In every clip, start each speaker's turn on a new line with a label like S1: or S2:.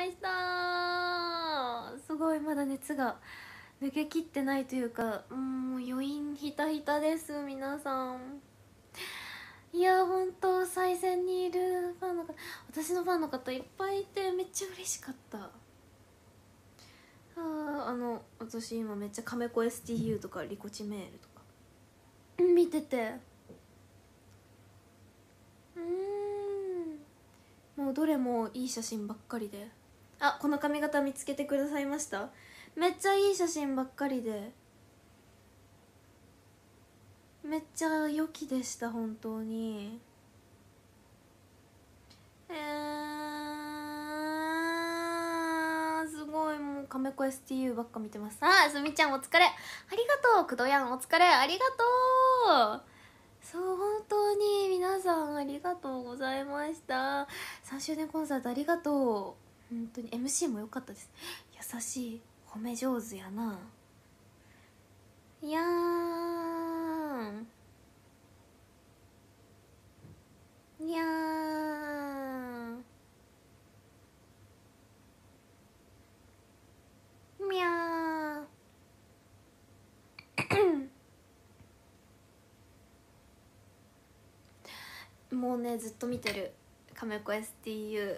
S1: した。すごいまだ熱が抜けきってないというか、もう余韻ひたひたです。皆さん、いや本当最前にいるファンの方、私のファンの方いっぱいいてめっちゃ嬉しかった。私今めっちゃカメコ STU とかリコチメールとか見てて、もうどれもいい写真ばっかりで、あ、この髪型見つけてくださいました。めっちゃいい写真ばっかりでめっちゃ良きでした。本当にすごい、もうカメコ STU ばっか見てます。すみちゃんお疲れ、ありがとう。くどやんお疲れ、ありがとう。そう、本当に皆さんありがとうございました。3周年コンサートありがとう。本当に MC も良かったです。優しい、褒め上手やな。いやーいやーみゃーもうねずっと見てるカメコ STU いや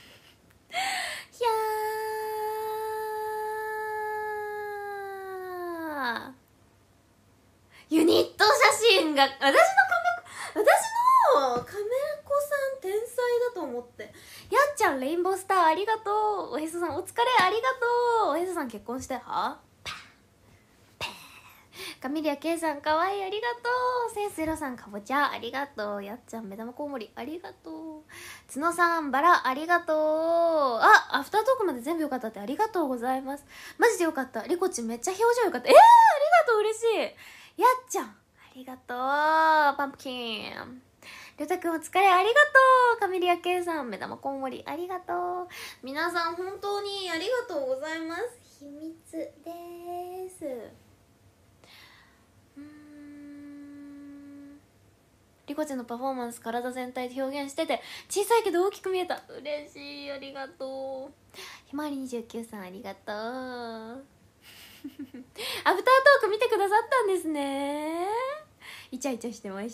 S1: ーユニット写真が私のカメコさん天才だと思って。やっちゃんレインボースターありがとう。おへそさんお疲れありがとう。おへそさん結婚してはカミリア K さんかわいいありがとう。センスエロさんかぼちゃありがとう。やっちゃん目玉コウモリありがとう。角さんバラありがとう。アフタートークまで全部よかったってありがとうございます。マジでよかった。リコチめっちゃ表情よかった。ありがとう、嬉しい。やっちゃんありがとう。パンプキンりょうたくんお疲れありがとう。カミリア K さん目玉コウモリありがとう。皆さん本当にありがとうございます。秘密です。リコちゃんのパフォーマンス体全体で表現してて小さいけど大きく見えた。嬉しい、ありがとう。ひまわり29さんありがとう。アフタートーク見てくださったんですね。イチャイチャしてました。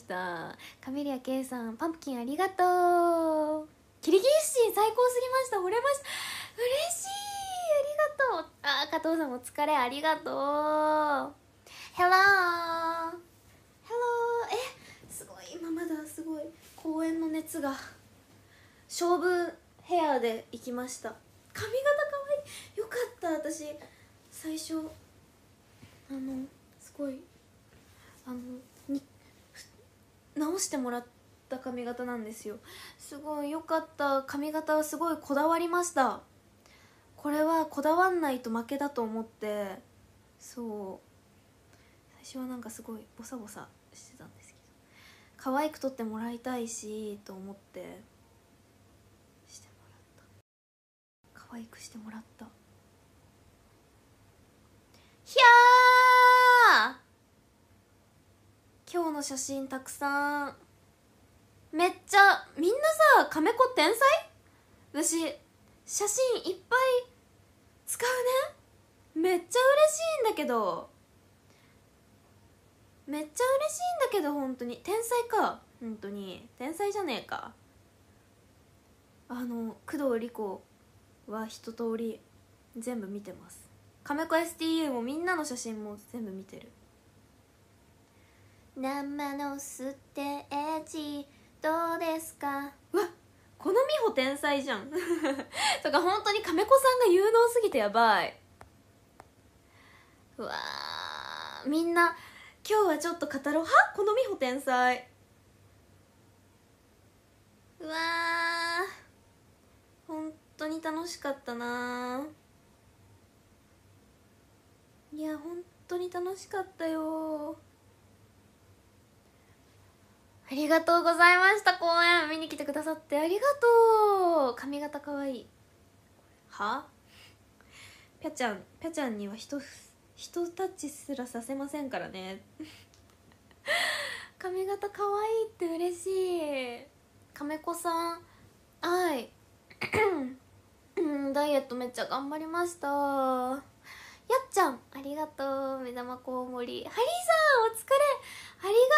S1: カメリア K さんパンプキンありがとう。キリギリスシン最高すぎました。惚れました。嬉しい、ありがとう。加藤さんお疲れありがとう。ヘローヘロー。すごい、今まだすごい公演の熱が。勝負ヘアで行きました。髪型かわいい、よかった。私最初すごい直してもらった髪型なんですよ。すごいよかった。髪型はすごいこだわりました。これはこだわんないと負けだと思って。そう最初はなんかすごいボサボサしてたんですけど、可愛く撮ってもらいたいしと思ってしてもらった。可愛くしてもらった。ひゃー、今日の写真たくさん。めっちゃみんなさ、カメコ天才。私写真いっぱい使うね。めっちゃ嬉しいんだけど、めっちゃ嬉しいんだけど、本当に天才か。本当に天才じゃねえか。工藤理子は一通り全部見てます。カメコ STU もみんなの写真も全部見てる。生のステージどうですか。うわ、この美穂天才じゃんとか本当にカメコさんが有能すぎてやばい。うわー、みんな今日はちょっと語ろう。この美穂天才。うわー、本当に楽しかったな。いや本当に楽しかったよ。ありがとうございました。公演見に来てくださってありがとう。髪型かわいい。ぴゃちゃんには人タッチすらさせませんからね髪型かわいいって嬉しい。亀子さん、はいダイエットめっちゃ頑張りました。やっちゃんありがとう。目玉コウモリハリーさんお疲れありが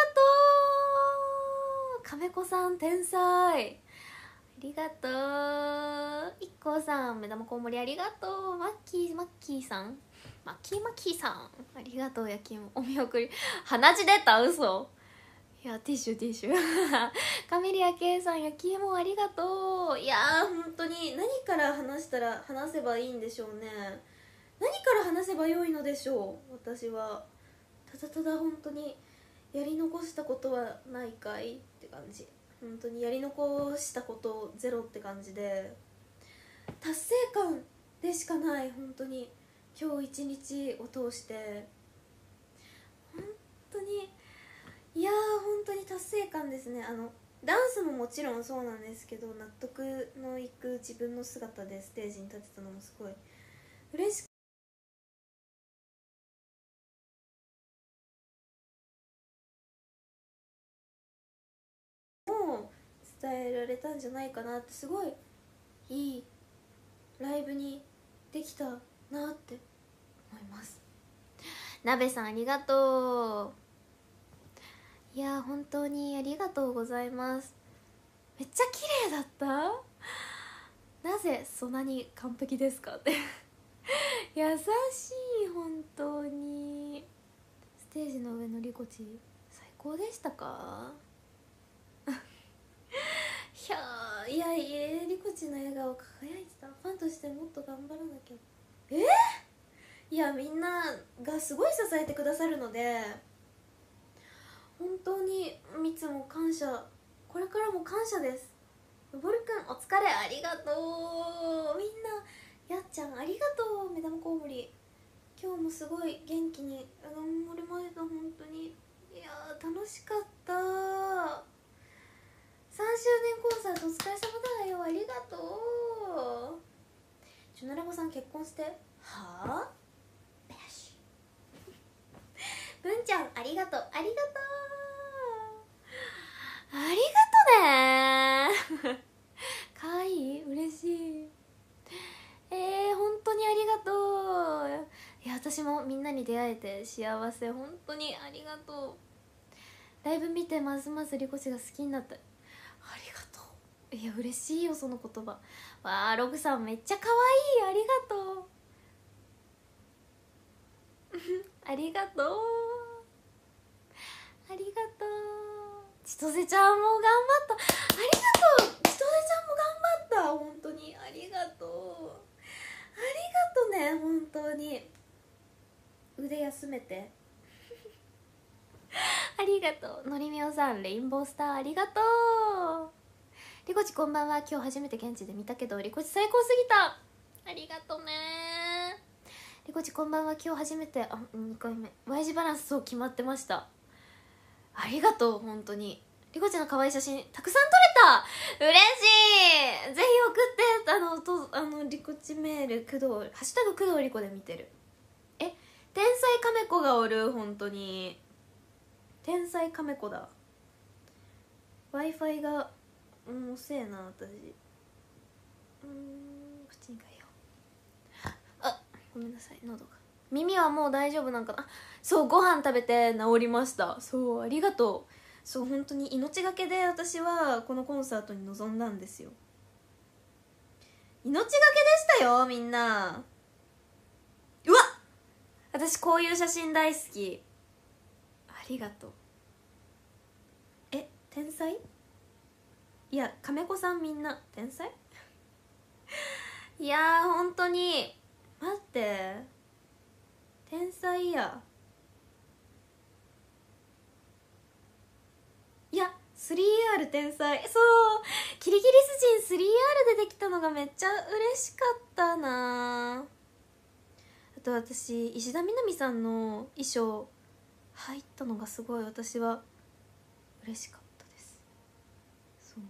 S1: とう。亀子さん天才ありがとう。いっこうさん目玉コウモリありがとう。マッキーさんマッキーさんありがとう。焼き芋お見送り鼻血出た嘘。いやティッシュカメリア K さん焼き芋ありがとう。いやー本当に何から話せばいいんでしょうね。何から話せばよいのでしょう。私はただただ本当にやり残したことはないかいって感じ。本当にやり残したことゼロって感じで、達成感でしかない。本当に今日一日を通して本当にいやー本当に達成感ですね。ダンスももちろんそうなんですけど、納得のいく自分の姿でステージに立てたのもすごい嬉しくも伝えられたんじゃないかなって、すごいいいライブにできたなって思います。なべさんありがとう。いや本当にありがとうございます。めっちゃ綺麗だった。なぜそんなに完璧ですかって優しい本当に。ステージの上のリコチ最高でしたかいやリコチの笑顔輝いてた。ファンとしてもっと頑張らなきゃ。いやみんながすごい支えてくださるので本当にいつも感謝。これからも感謝です。のぼるくんお疲れありがとう。みんなやっちゃんありがとう。目玉コウモリ今日もすごい元気に頑張りました。本当にいや楽しかった。3周年コンサートお疲れ様だよ。ありがとう。ジュナラボさん結婚してはあ文ちゃんありがとうありがとうありがとねかわいい嬉しい。本当にありがとう。いや私もみんなに出会えて幸せ。本当にありがとう。ライブ見てますますリコチが好きになった。ありがとう。いや嬉しいよその言葉。わあログさんめっちゃ可愛いありがとうありがとうありがとう。千歳ちゃんも頑張った。ありがとう。千歳ちゃんも頑張った。本当にありがとう。ありがとね本当に。腕休めてありがとう。のりみおさんレインボースターありがとう。リコチこんばんは。今日初めて現地で見たけどリコチ最高すぎた。ありがとね。リコチこんばんは。今日初めて2回目 Y 字バランスそう決まってました。ありがとう本当に。リコちゃんの可愛い写真たくさん撮れた。嬉しい。ぜひ送ってリコチメールハッシュタグ工藤リコで見てる。天才カメ子がおる。本当に天才カメ子だ。 Wi-Fi が遅えな私。こっちに変えよう。ごめんなさい喉が。耳はもう大丈夫なんかな。そうご飯食べて治りました。そうありがとう。そう本当に命がけで私はこのコンサートに臨んだんですよ。命がけでしたよみんな。うわっ私こういう写真大好き。ありがとう。天才。いや亀子さんみんな天才いやー本当に待って天才や。いや 3R 天才。そうキリギリス人 3R でできたのがめっちゃ嬉しかったな。あと私石田みなみさんの衣装入ったのがすごい私は嬉しかったです。そう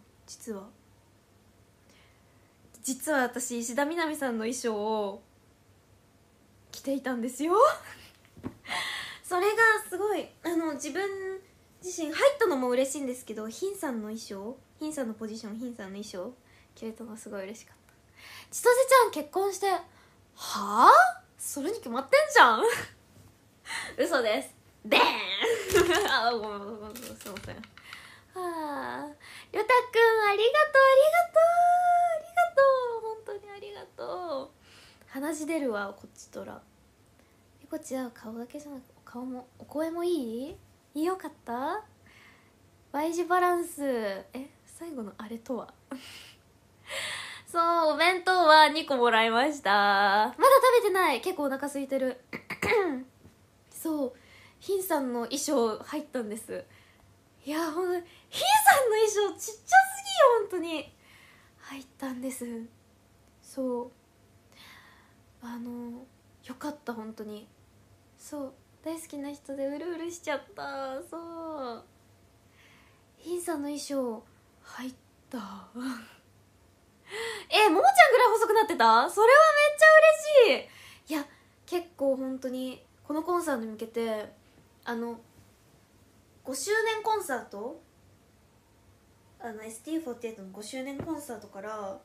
S1: 実は私石田みなみさんの衣装を着ていたんですよそれがすごい自分自身入ったのも嬉しいんですけど、ヒンさんの衣装、ヒンさんのポジション、ヒンさんの衣装着れたのがすごい嬉しかった。 千歳ちゃん結婚してはあ、それに決まってんじゃん嘘です。でーんあ、ごめんごめんごめん、すいません。はあ、りょたくんありがとうありがとうありがとう、本当にありがとう。鼻血出るわこっちとら。りこちゃん顔だけじゃなく顔もお声もいいよかった。 Y 字バランス、最後のあれとはそう、お弁当は2個もらいました。まだ食べてない。結構お腹空いてるそう、ヒンさんの衣装入ったんです。いやほんとヒンさんの衣装ちっちゃすぎよ、本当に入ったんです。そう、よかった本当に。そう大好きな人でうるうるしちゃった。そうヒンさんの衣装入ったももちゃんぐらい細くなってた。それはめっちゃ嬉しい。いや結構本当にこのコンサートに向けて5周年コンサート、ST48 の5周年コンサートから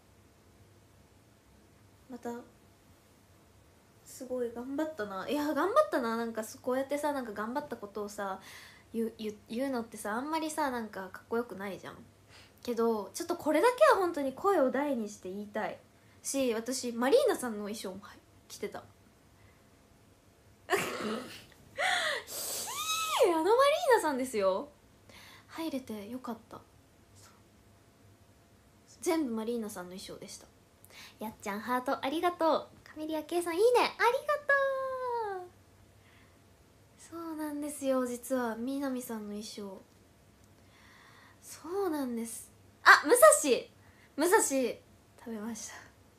S1: またすごい頑張ったな。いや頑張ったな。なんかこうやってさ、なんか頑張ったことをさ言うのってさ、あんまりさなんかかっこよくないじゃん。けどちょっとこれだけは本当に声を大にして言いたいし、私マリーナさんの衣装も着てたマリーナさんですよ。入れてよかった。全部マリーナさんの衣装でした。やっちゃんハートありがとう。カメリア K さんいいねありがとう。そうなんですよ、実は南さんの衣装。そうなんです。あ、武蔵食べました。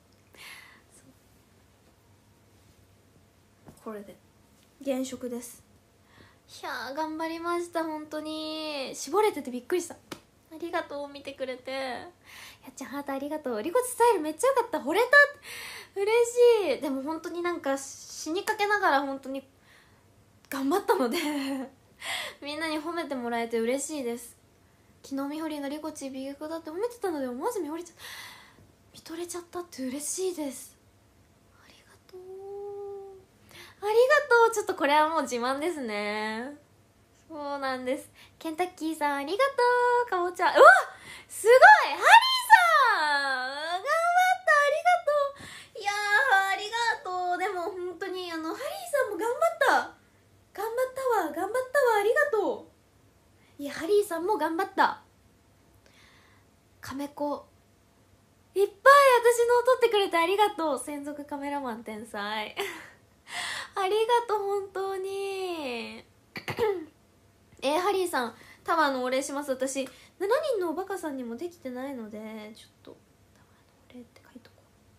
S1: これで現職です。いやー頑張りました本当に。絞れててびっくりした。ありがとう見てくれて。やっちゃんハートありがとう。リコチスタイルめっちゃ良かった。惚れた、嬉しい。でも本当になんか死にかけながら本当に頑張ったのでみんなに褒めてもらえて嬉しいです。昨日みほりのリコチ美脚だって褒めてたので思わず見とれちゃったって嬉しいです。ありがとうありがとう。ちょっとこれはもう自慢ですね。そうなんです。ケンタッキーさんありがとう。かぼちゃ、うわすごいハリーさん頑張った、ありがとう。いやーありがとう。でも本当にハリーさんも頑張ったわありがとう。いやハリーさんも頑張った。カメコいっぱい私のを撮ってくれてありがとう。専属カメラマン天才ありがとう本当にハリーさんタワーのお礼します。私7人のおバカさんにもできてないので、ちょっとタワーのお礼って書いとこ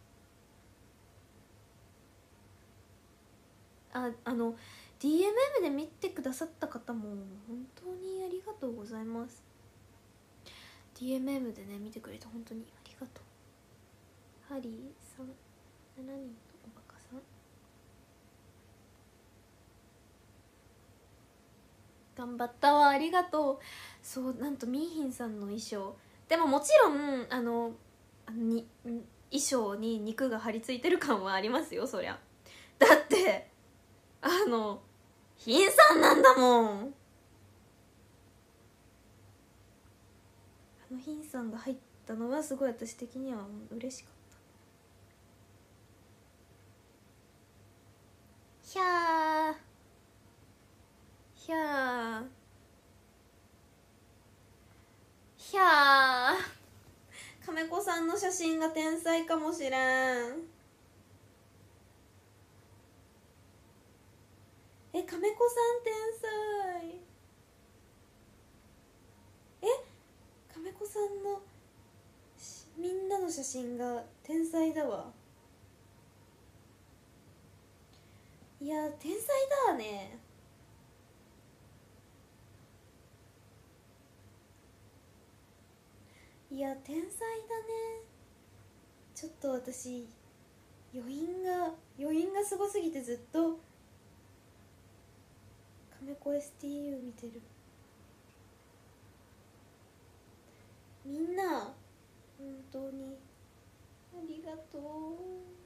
S1: う。DMM で見てくださった方も本当にありがとうございます。 DMM でね見てくれて本当にありがとう。ハリーさん7人のおバカさん頑張ったわありがとう。そうなんとミーヒンさんの衣装でももちろん衣装に肉が張り付いてる感はありますよ。そりゃだってヒンさんなんだもん。ヒンさんが入ったのはすごい私的には嬉しかった。ひゃーひゃーひゃー亀子さんの写真が天才かもしれん。亀子さん天才。亀子さんのみんなの写真が天才だわ。いや天才だね。いや天才だね。ちょっと私余韻がすごすぎてずっと亀子 STU 見てる。みんな本当にりがとう。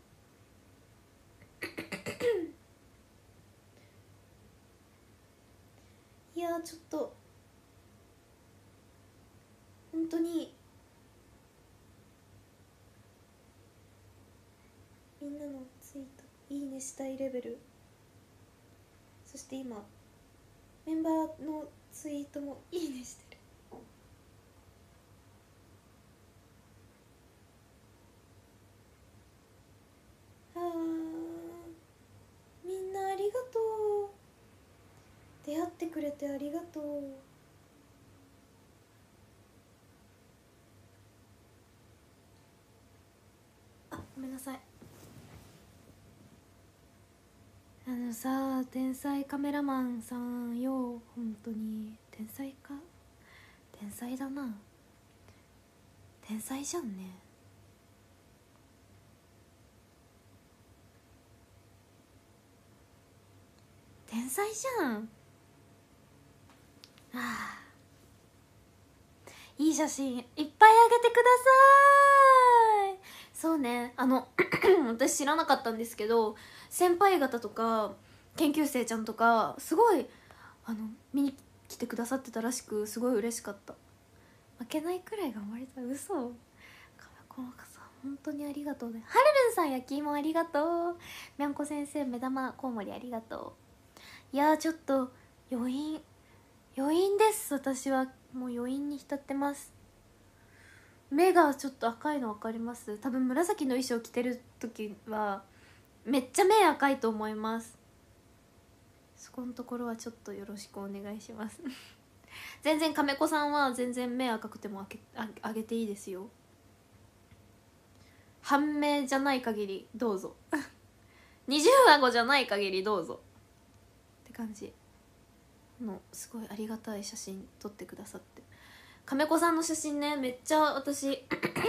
S1: いやちょっと本当にみんなのツイートいいねしたいレベル。そして今メンバーのツイートもいいねしてる。あー、みんなありがとう。出会ってくれてありがとう。あ、ごめんなさい。さ、天才カメラマンさんよ、本当に天才か。天才だな。天才じゃんね。天才じゃん。ああ、いい写真いっぱいあげてください。そうね、私知らなかったんですけど、先輩方とか研究生ちゃんとかすごい見に来てくださってたらしく、すごい嬉しかった。負けないくらい頑張りたい。嘘。この方本当にありがとうね。はるるんさん焼き芋ありがとう。みゃんこ先生目玉コウモリありがとう。いやーちょっと余韻です。私はもう余韻に浸ってます。目がちょっと赤いの分かります？多分紫の衣装着てる時はめっちゃ目赤いと思います。そこのところはちょっとよろしくお願いします全然亀子さんは全然目赤くてもあげていいですよ。半目じゃない限りどうぞ二重顎じゃない限りどうぞって感じの、すごいありがたい写真撮ってくださって。亀子さんの写真ね、めっちゃ私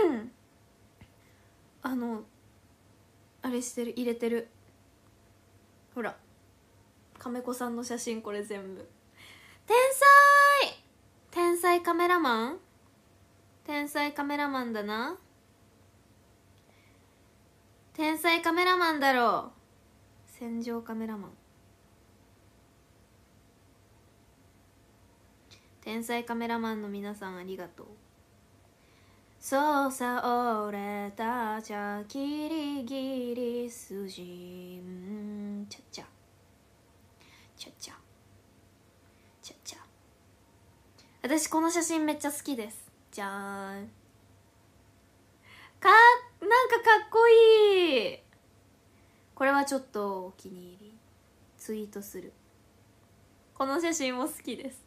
S1: あれしてる、入れてる。ほら亀子さんの写真、これ全部天才カメラマン。天才カメラマンだな。天才カメラマンだろう。戦場カメラマン。天才カメラマンの皆さんありがとう。そうさ俺たちゃギリギリ筋ちゃちゃちゃちゃちゃちゃ。私この写真めっちゃ好きです。じゃーん。なんかかっこいい。これはちょっとお気に入り。ツイートする。この写真も好きです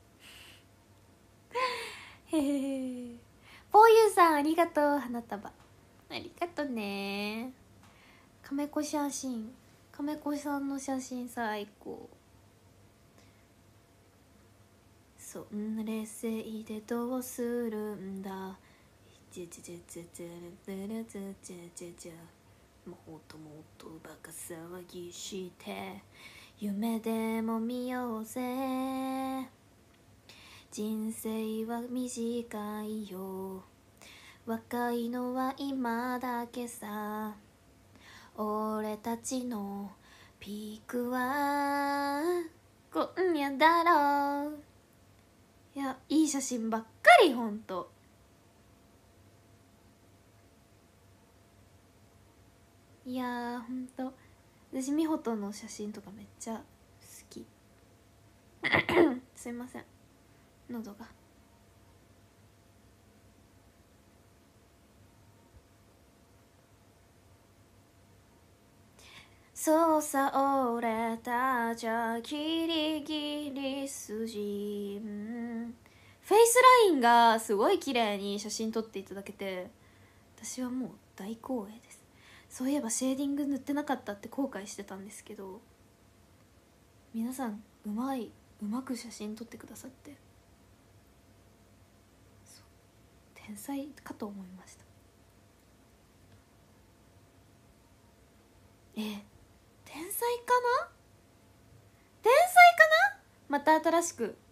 S1: へへへ。ぽーゆーさんありがとう。花束ありがとね。亀子写真、亀子さんの写真最高。そん冷静でどうするんだ。もっともっとバカ騒ぎして夢でも見ようぜ。人生は短いよ。若いのは今だけさ。俺たちのピークは今夜だろう。いや、いい写真ばっかり。ほんといやー、ほんと私美穂との写真とかめっちゃ好きすいません、喉が。そうさ俺たちゃギリギリ筋フェイスラインがすごい綺麗に写真撮っていただけて、私はもう大光栄です。そういえばシェーディング塗ってなかったって後悔してたんですけど、皆さんうまく写真撮ってくださって、天才かと思いました。天才かな。天才かな。また新しく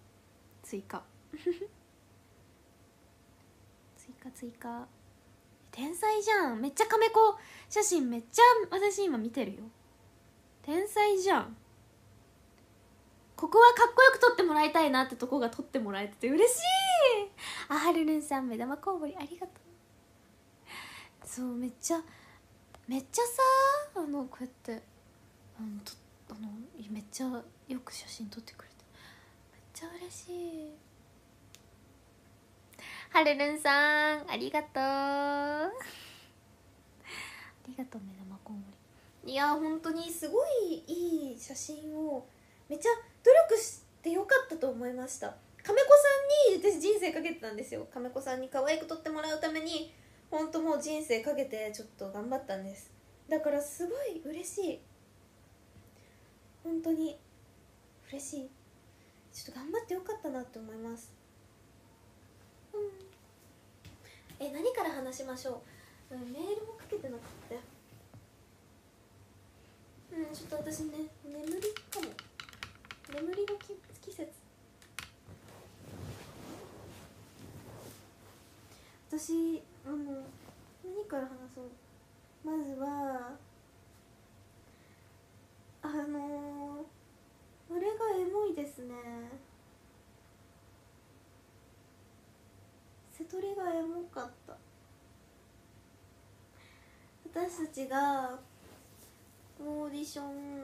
S1: 追加追加。天天才じゃん。めっちゃカメ子写真めっちゃ私今見てるよ。天才じゃん。ここはかっこよく撮ってもらいたいなってとこが撮ってもらえてて嬉しい。あはるるんさん、目玉コウモリありがとう。そう、めっちゃさ、こうやってめっちゃよく写真撮ってくれてめっちゃ嬉しい。はるるんさんありがとうありがとう、目玉コウモリ。いや本当にすごいいい写真をめっちゃ努力してよかったと思いました。亀子さんに私人生かけてたんですよ。亀子さんに可愛く撮ってもらうために本当もう人生かけてちょっと頑張ったんです。だからすごい嬉しい。本当に嬉しい。ちょっと頑張ってよかったなって思います。何から話しましょう。メールもかけてなかったよ。ちょっと私ね眠りかも。眠りの季節。私何から話そう。まずはあれがエモいですね。瀬戸りがエモかった。私たちがオーディション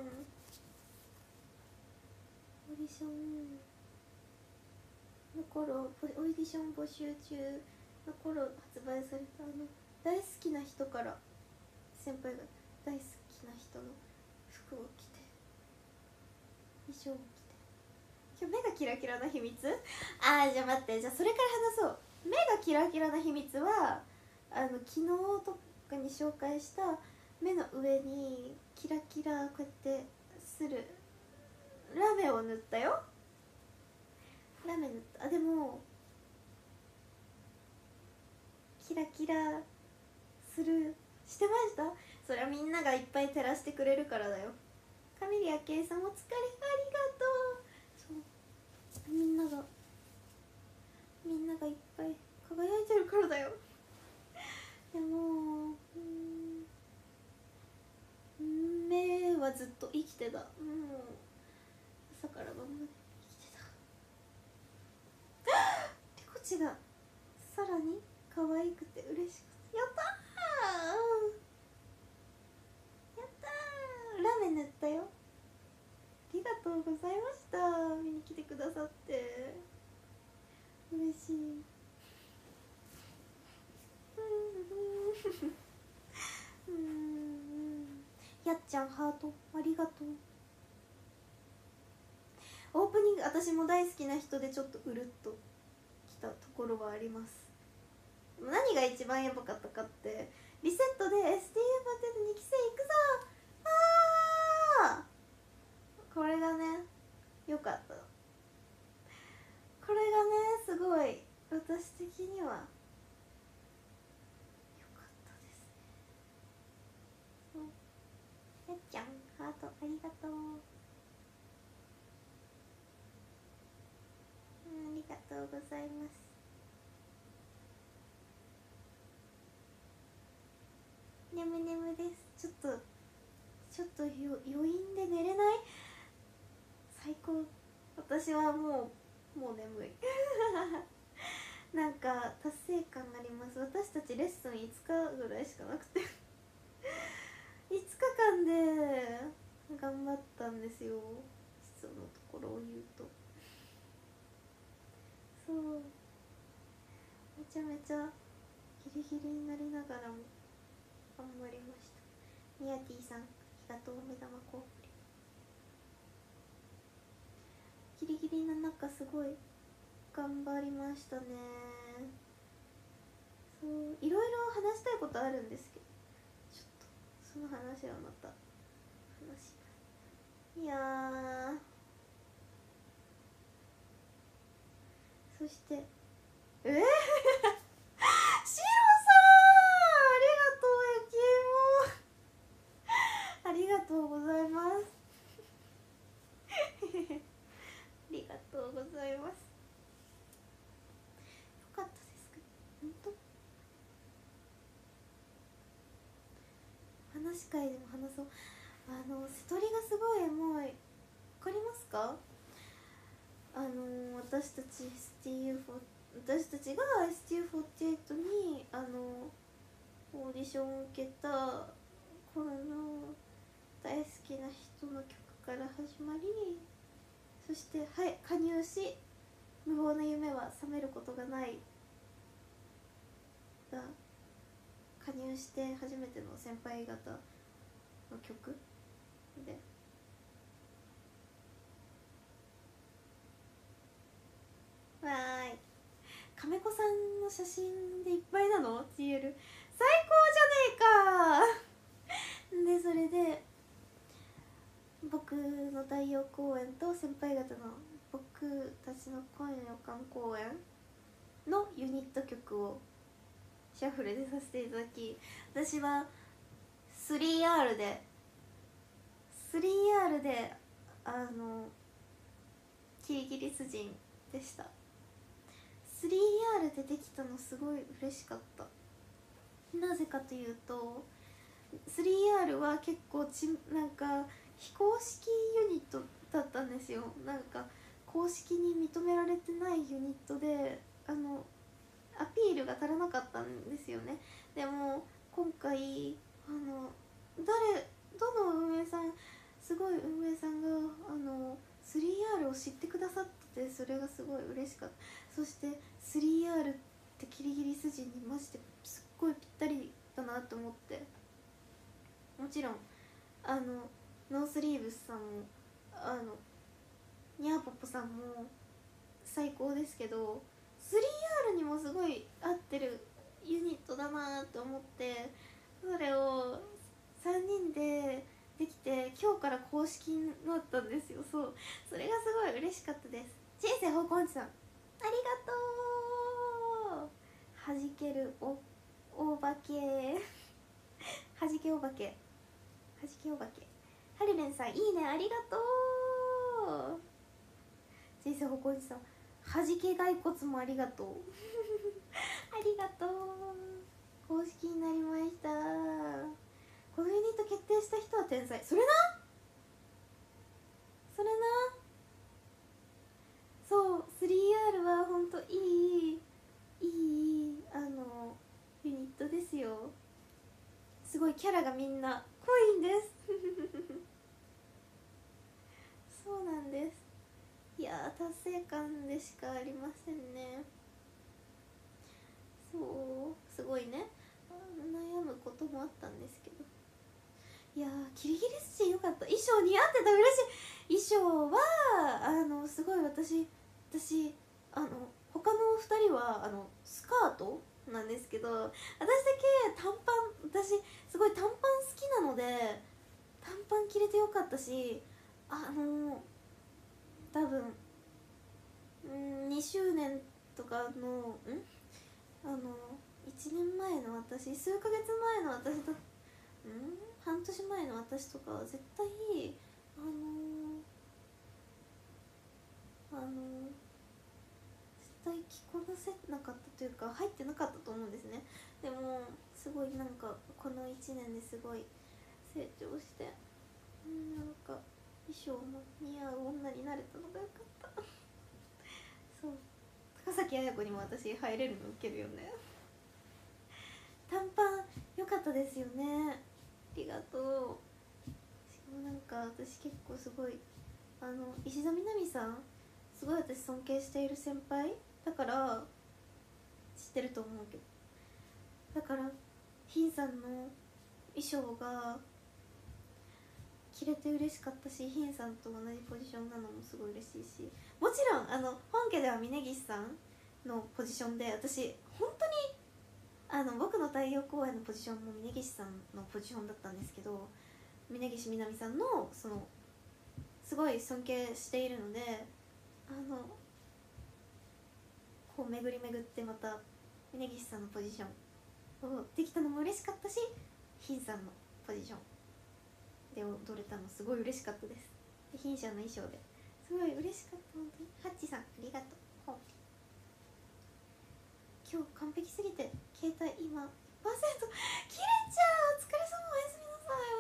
S1: の頃、オーディション募集中の頃発売された大好きな人から、先輩が大好きな人の服を着て衣装を着て、今日目がキラキラな秘密。じゃあ待って、じゃあそれから話そう。目がキラキラな秘密は昨日とかに紹介した目の上にキラキラこうやってするラメを塗ったよ。ラメ塗った。でもキラキラしてました。それはみんながいっぱい照らしてくれるからだよ。カミリアケイさんお疲れ、ありがとう。そうみんながいっぱい輝いてるからだよ。でも目はずっと生きてた。もう朝から晩まで生きてた。リコチがさらに可愛くて嬉しくて、やったーラーメン塗ったよ。ありがとうございました。見に来てくださって嬉しい。やっちゃんハートありがとう。オープニング私も大好きな人でちょっとうるっときたところはあります。何が一番やばかったかって、リセットで STU バテで2期生いくぞこれがねよかった。これがねすごい私的にはよかったですね。やっちゃんハートありがとう。ありがとうございます。眠です。ちょっと余韻で寝れない。最高。私はもう眠いなんか達成感あります。私たちレッスン5日ぐらいしかなくて5日間で頑張ったんですよ。質のところを言うと、そうめちゃめちゃギリギリになりながらも頑張りました。ニアティさんありがとう。目玉コウモリギリギリの中すごい頑張りましたね。そういろいろ話したいことあるんですけど、ちょっとその話はまた話します。いやそしてシロさんありがとうございますありがとうございます。よかったですか。本当話会でも話そう。瀬戸りがすごいエモい。わかりますか？私たちが STU48 にオーディションを受けた頃の大好きな人の曲から始まり、そしてはい加入し、無謀な夢は覚めることがないが加入して初めての先輩方の曲で、わーい、亀子さんの写真でいっぱいなの TL 最高じゃねえかでそれで僕の代表公演と先輩方の僕たちの今夜予感公演のユニット曲をシャッフルでさせていただき、私は 3R でキリギリス人でした。 3R でできたのすごい嬉しかった。なぜかというと 3R は結構なんか非公式ユニットだったんですよ。なんか公式に認められてないユニットでアピールが足らなかったんですよね。でも今回どの運営さん、すごい運営さんが3R を知ってくださってて、それがすごい嬉しかった。そして 3R ってキリギリス人にマジですっごいぴったりだなと思って、もちろんノースリーブスさんもニャーポッポさんも最高ですけど、 3R にもすごい合ってるユニットだなと思って、それを3人でできて今日から公式になったんですよ。それがすごい嬉しかったです。人生方向さんありがとう。はじけるお化けはじけお化けハリレンさんいいね、ありがとう。人生方向さんはじけ骸骨もありがとうありがとう。公式になりました。このユニット決定した人は天才。それなそう 3R はほんといいユニットですよ。すごいキャラがみんな濃いんですそうなんです。いや達成感でしかありませんね。すごいね悩むこともあったんですけど、いやキリギリス人よかった。衣装似合ってた、嬉しい。衣装はすごい私他の2人はスカートなんですけど、私だけ短パン、私すごい短パン好きなので短パン着れてよかったし、多分2周年とかの1年前の私、数ヶ月前の私半年前の私とかは絶対絶対着こなせなかったというか入ってなかったと思うんですね。でもすごいなんかこの1年ですごい成長して、なんか衣装も似合う女になれたのがよかったそう、高崎彩子にも私入れるの受けるよね短パン良かったですよね、ありがとう。しかもなんか私結構すごい石田みなみさんすごい私尊敬している先輩だから知ってると思うけど、だからヒンさんの衣装が着れて嬉しかったし、ヒンさんと同じポジションなのもすごい嬉しいし、もちろん本家では峯岸さんのポジションで、私本当に僕の太陽公演のポジションも峯岸さんのポジションだったんですけど、峯岸みなみさんのすごい尊敬しているので、こう巡り巡ってまた峯岸さんのポジションをできたのも嬉しかったし、ヒンさんのポジションで踊れたのすごい嬉しかったです。でヒンさんの衣装ですごい嬉しかった。本当にハッチさんありがとう。今日完璧すぎて携帯今 1% 切れちゃう。お疲れ様、おやすみなさい。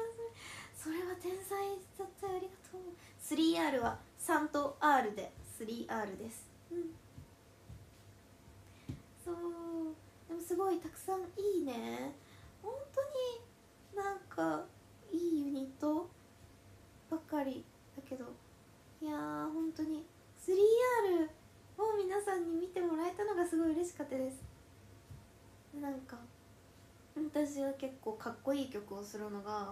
S1: 3R は3と R で 3R です。そうでもすごいたくさんいいね、本当になんかいいユニットばっかりだけど、いやー本当に 3R を皆さんに見てもらえたのがすごい嬉しかったです。なんか私は結構かっこいい曲をするのが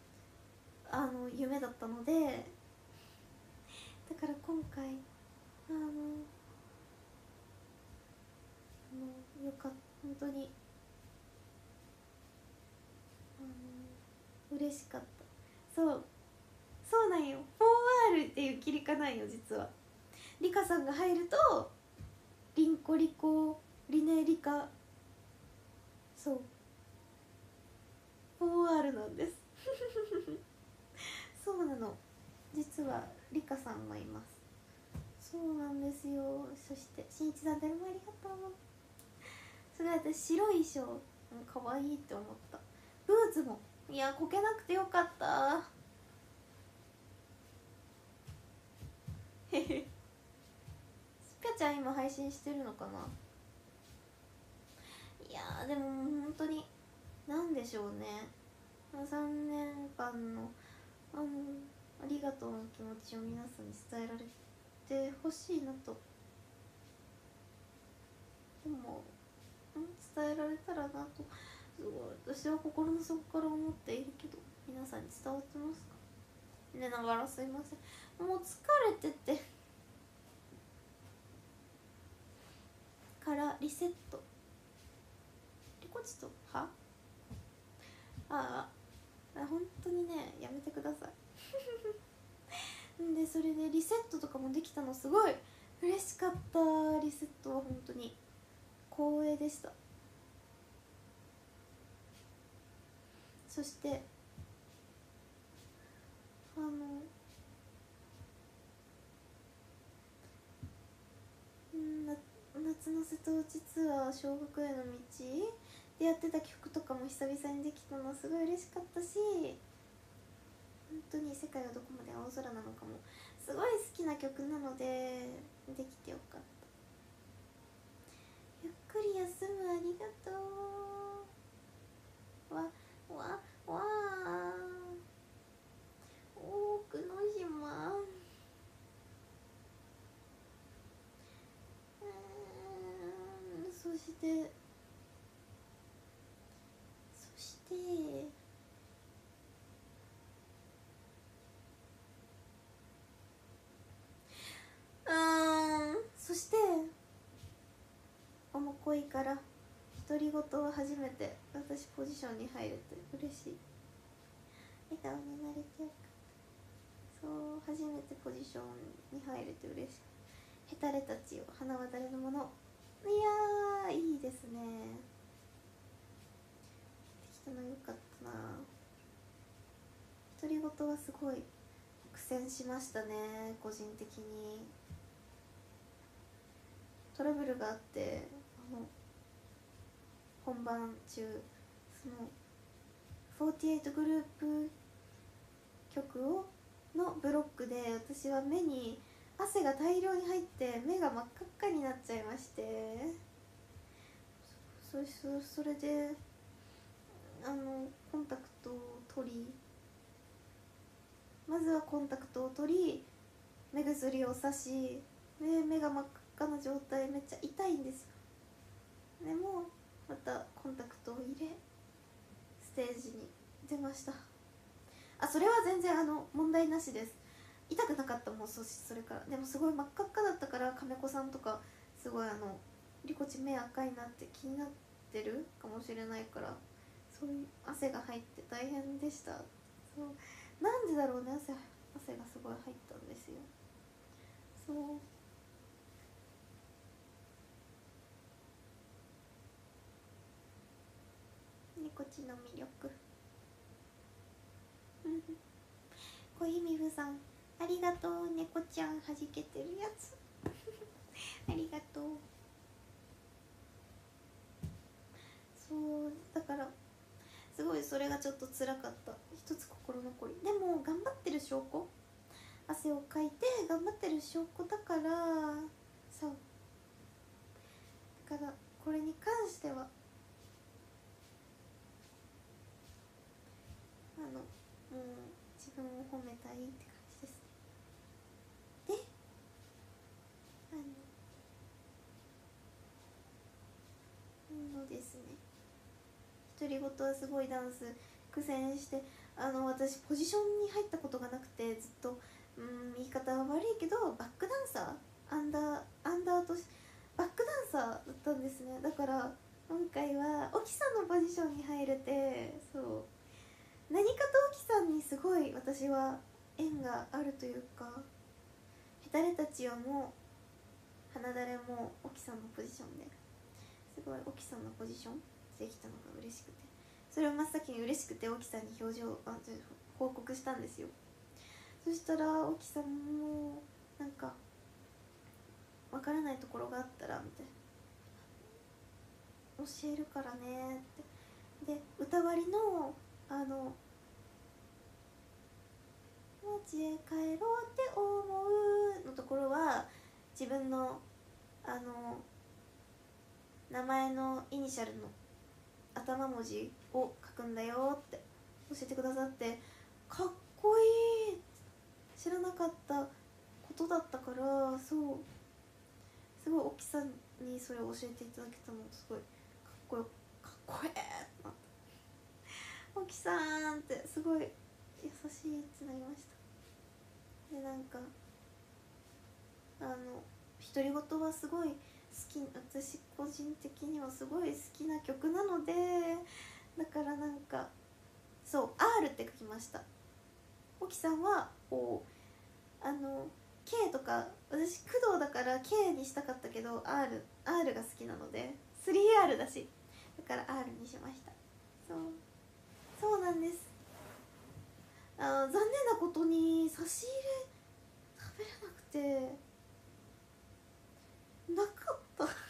S1: 夢だったので、だから今回よかった、本当に嬉しかった。そうなんよ、 4R っていう切り替ないよ実は。リカさんが入るとリンコリコリネリカ、そう 4R なんですそうなの、実はリカさんもいます。そうなんですよ。そしてしんいちさん、誰もありがとう。すごい私白い衣装かわいいって思った。ブーツも、いやこけなくてよかったへへスピャちゃん今配信してるのかな。いやでも本当になんでしょうね、3年間のありがとうの気持ちを皆さんに伝えられてほしいなと思う、伝えられたらなとすごい私は心の底から思っているけど、皆さんに伝わってますか。寝ながらすいません、もう疲れててからリセット、リコチとは本当にねやめてくださいでそれでリセットとかもできたのすごい嬉しかった。リセットは本当に光栄でした。そして夏の瀬戸内ツアー小学への道でやってた曲とかも久々にできたのすごい嬉しかったし、本当に世界はどこまで青空なのかもすごい好きな曲なのでできてよかった。ゆっくり休む、ありがとう。わ多くの島、そしてそしておもこいから独り言は初めて私ポジションに入れて嬉しい。笑顔になれてよかった。そう初めてポジションに入れて嬉しい。ヘタレたちよ花は誰のもの。いやいいですね、できたのよかったな。独り言はすごい苦戦しましたね。個人的にトラブルがあって、本番中その48グループ曲のブロックで私は目に汗が大量に入って目が真っ赤っかになっちゃいまして、それでコンタクトを取り、まずはコンタクトを取り目薬をさし、で目が真っ赤な状態、めっちゃ痛いんですよ。でもまたコンタクトを入れステージに出ました。それは全然問題なしです。痛くなかったもん。それからでもすごい真っ赤っかだったから、亀子さんとかすごいリコチ目赤いなって気になってるかもしれないから、そういう汗が入って大変でした。そうなんでだろうね、汗がすごい入ったんですよ。そうニコチの魅力小ひみふさんありがとう。猫ちゃんはじけてるやつありがとう。そうだからすごいそれがちょっと辛かった。一つ心残り。でも頑張ってる証拠汗をかいて頑張ってる証拠だから、そうだからこれに関してはもう自分を褒めたいって感じですね。でですね、独り言はすごいダンス苦戦して、私ポジションに入ったことがなくて、ずっと言い方は悪いけどバックダンサー、アンダーとバックダンサーだったんですね。だから今回はオキさんのポジションに入れて、そう何かとオキさんにすごい私は縁があるというか、ヘタレたちはもう花だれもオキさんのポジションですごいオキさんのポジションできたのが嬉しくて、それを真っ先に嬉しくてオキさんに報告したんですよ。そしたらオキさんもなんかわからないところがあったらみたいな、教えるからねって。で歌割りの街へ帰ろうって思うのところは自分の名前のイニシャルの頭文字を書くんだよって教えてくださって、かっこいい、知らなかったことだったから、そうすごい沖さんにそれを教えていただけたのすごいかっこええってなった。沖さんってすごい優しいってなりました。でなんか独り言はすごい好き、私個人的にはすごい好きな曲なので、だからなんかそう R って書きました。沖さんはこうK とか、私工藤だから K にしたかったけど R が好きなので 3R だし、だから R にしました。そうなんです。残念なことに差し入れ食べれなくて、なかった私が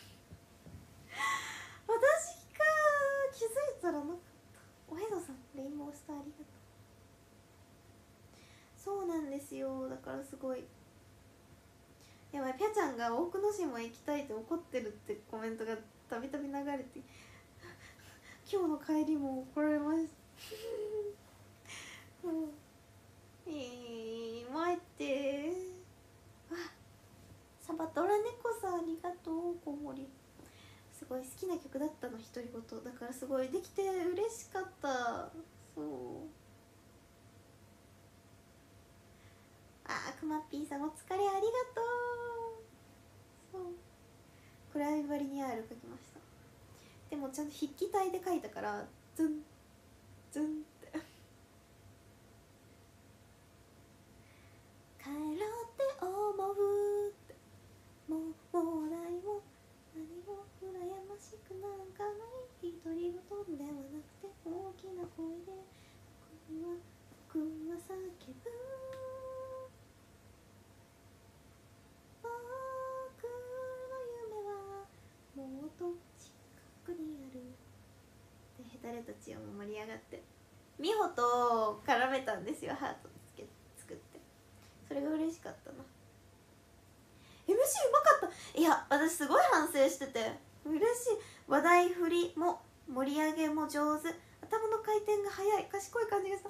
S1: 気づいたらなかった。おへどさんレインボースターありがとう。そうなんですよ。だからすごいやばい、ぴゃちゃんが大久野島行きたいって怒ってるってコメントがたびたび流れて今日の帰りも怒られました参ってサバトラ猫さんありがとう。こもりすごい好きな曲だったの、独り言だからすごいできて嬉しかった。そうくまっぴーさんお疲れありがとう。そうクライバリに R 書きました。でもちゃんと筆記体で書いたからズンズンって帰ろうって思うって、もう何も羨ましくなんかない独り言ではなくて大きな声で僕は叫ぶ、僕の夢はもっと近くにあるで、ヘタレたちはもう盛り上がって美穂と絡めたんですよ、ハート作って。それが嬉しかったな。 MC うまかった。いや私すごい反省してて嬉しい。話題振りも盛り上げも上手、頭の回転が速い、賢い感じがした。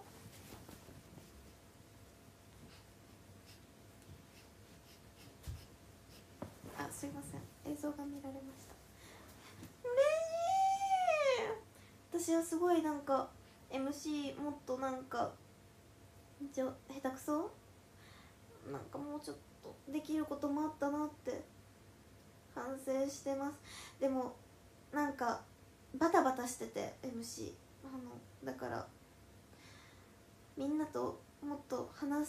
S1: すいません、映像が見られました。嬉しい。私はすごいなんか MC もっとなんか下手くそなんかもうちょっとできることもあったなって反省してます。でもなんかバタバタしてて MC だからみんなともっと話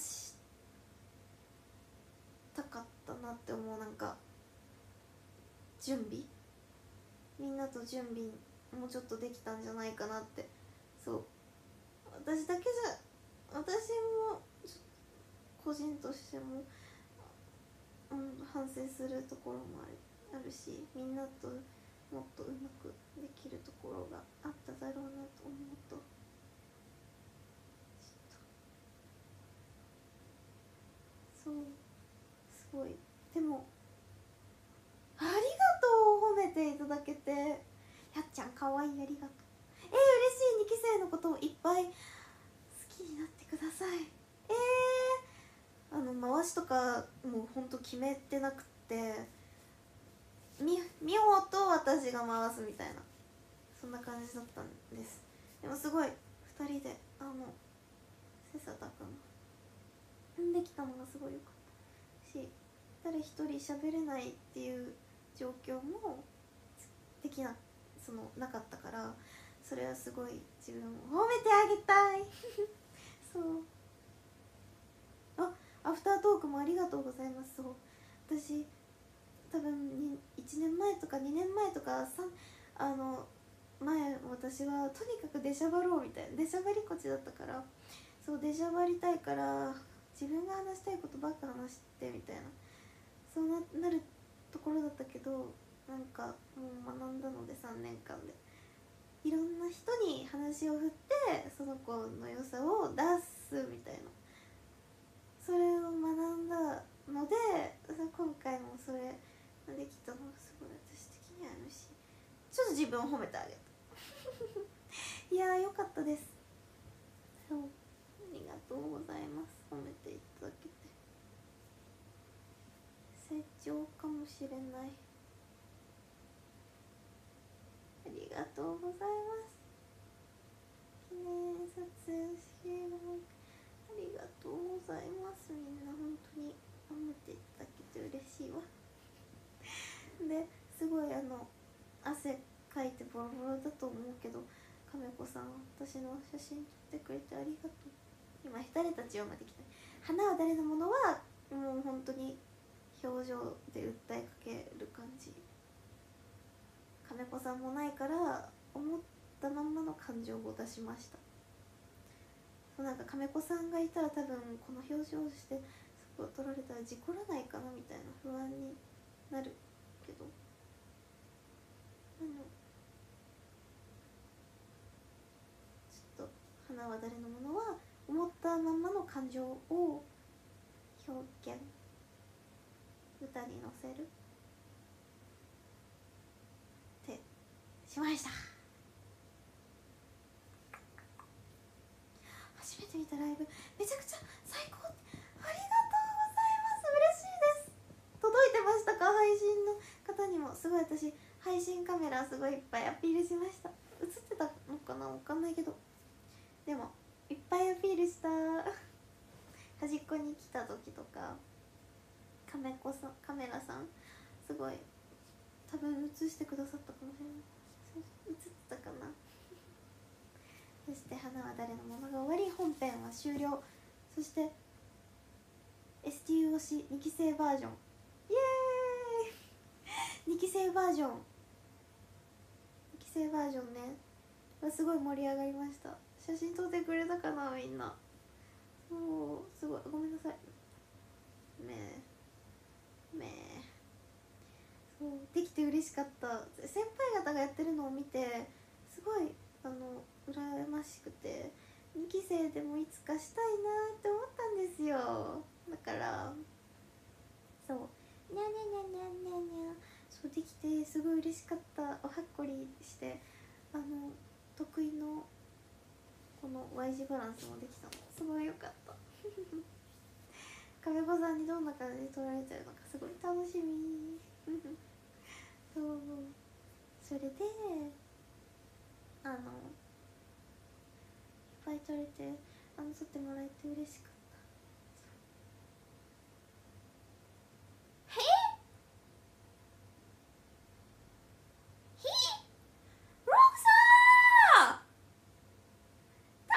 S1: したかったなって思う。なんか準備、みんなと準備もうちょっとできたんじゃないかなって。そう私だけじゃ、私も個人としても、反省するところもあるし、みんなともっとうまくできるところがあっただろうなと思うとすごい。でもありがとう、褒めていただけて。やっちゃんかわいい、ありがとう。嬉しい。2期生のことをいっぱい好きになってください。回しとかもうほんと決めてなくて、美穂と私が回すみたいな、そんな感じだったんです。でもすごい2人で切磋琢磨できたのがすごい良かったし、誰一人喋れないっていう状況もできななかったから、それはすごい自分を褒めてあげたいそうアフタートークもありがとうございます。そう、私多分1年前とか2年前とか前、私はとにかく出しゃばろうみたいな、出しゃばりこちだったから、そう出しゃばりたいから自分が話したいことばっか話してみたいな、そうなるところだったけど、なんかもう学んだので、3年間でいろんな人に話を振ってその子の良さを出すみたいな、それを学んだので、今回もそれできたのがすごい私的にはし、ちょっと自分を褒めてあげたいやーよかったです。そう、ありがとうございます。褒めていただけて成長かもしれない。ありがとうございます。記念撮影してありがとうございます。みんな本当に褒めていただけて嬉しいわですごい汗かいてボロボロだと思うけど、亀子さん私の写真撮ってくれてありがとう。今誰たちをまで来た。花は誰のものはもう本当に表情で訴えかける感じ。亀子さんもないから思ったまんまの感情を出しました。そう、なんか亀子さんがいたら多分この表情をしてそこを撮られたら事故らないかなみたいな不安になるけど、ちょっと花は誰のものは思ったまんまの感情を表現、歌に乗せるってしました。初めて見たライブめちゃくちゃ最高、ありがとうございます。嬉しいです。届いてましたか、配信の方にも。すごい私配信カメラすごいいっぱいアピールしました。映ってたのかな、わかんないけど、でもいっぱいアピールした端っこに来た時とかカメラさんすごい多分映してくださったかもしれない。映ってたかなそして花は誰のものが終わり、本編は終了。そして STU 推し2期生バージョン、イエーイ2期生バージョン、2期生バージョンね、すごい盛り上がりました。写真撮ってくれたかな、みんな。そう、すごいごめんなさいそうできて嬉しかった。先輩方がやってるのを見てすごい羨ましくて、2期生でもいつかしたいなって思ったんですよ。だからそうにゃにゃにゃにゃにゃにゃそうできてすごい嬉しかった。おはっこりして得意のこの Y 字バランスもできたのすごい良かった亀子さんにどんな感じで撮られてるのかすごい楽しみそう、それでいっぱい撮れて撮ってもらえて嬉しかった。ロクサーた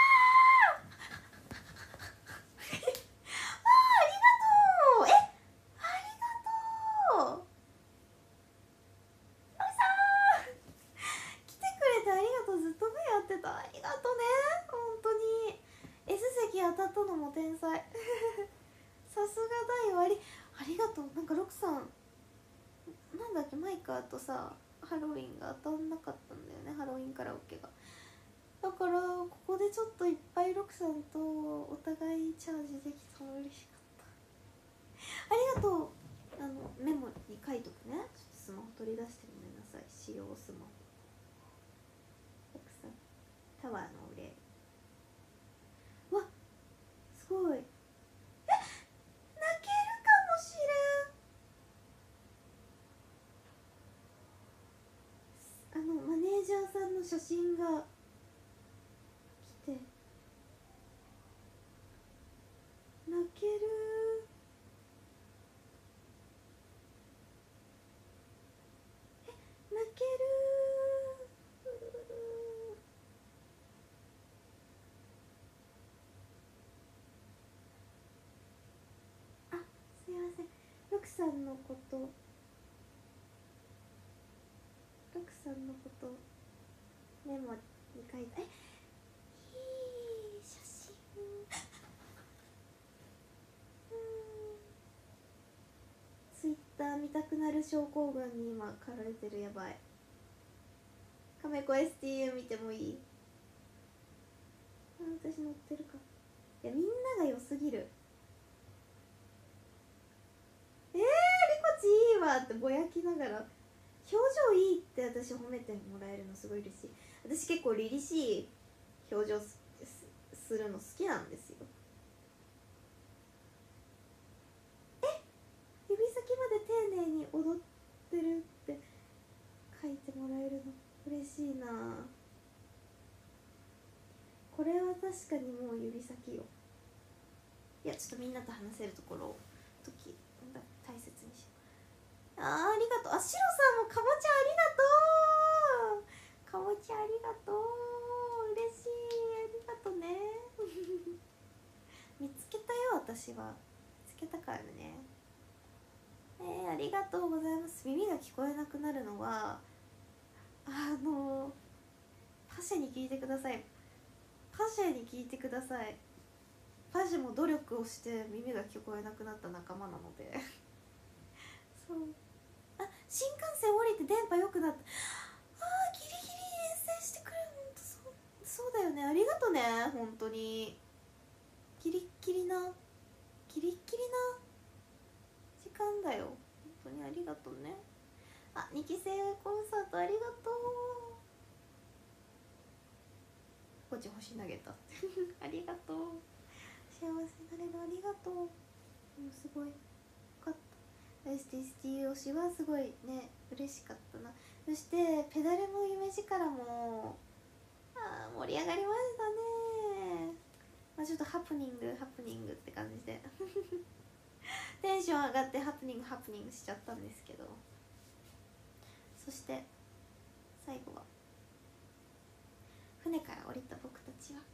S1: ありがとう。ありがとうロクサー来てくれてありがとう。ずっと目合ってた。ありがとね、本当に S 席当たったのも天才さすがだよ。ありがとう。なんかロクさんなんだっけ、マイカーとさハロウィンが当たんなかったんだよね、ハロウィンカラオケが。だからここでちょっといっぱいロクさんとお互いチャージできたの嬉しかっがとう。メモに書いとくね。ちょっとスマホ取り出してごめんなさい。使用スマホ。タワーのお礼。わ、すごい。泣けるかもしれん。マネージャーさんの写真が来て、泣ける。泣ける。あ、すいません。ロクさんのことメモに書いて、いい写真。ツイッター見たくなる症候群に今駆られてる。やばい。カメコ STU 見てもいい？私乗ってるか。いや、みんなが良すぎる。リコチいいわってぼやきながら、表情いいって私褒めてもらえるのすごい嬉しい。私結構凛々しい表情 するの好きなんですよ。指先まで丁寧に踊ってるって書いてもらえるの嬉しいな。これは確かにもう指先よ。いや、ちょっとみんなと話せるところを大切にしよう。ありがとう。シロさんもかぼちゃありがとう。かぼちゃありがとう。嬉しい。ありがとね。見つけたよ、私は。見つけたからね。ありがとうございます。耳が聞こえなくなるのはパシェに聞いてください。パシェに聞いてください。パシェも努力をして耳が聞こえなくなった仲間なのでそう。新幹線降りて電波良くなった。ギリギリ遠征してくれる。ほんとそうだよね。ありがとね、本当に。ギリッギリな時間だよ。本当にありがとうね。2期生コンサートありがとう。こっち星投げたありがとう。幸せなれる。ありがとう。もうすごいよかった。 STST 推しはすごいね、嬉しかったな。そしてペダルも夢力も盛り上がりましたね。ちょっとハプニングって感じでテンション上がってハプニングしちゃったんですけど、そして最後は船から降りた僕たちは、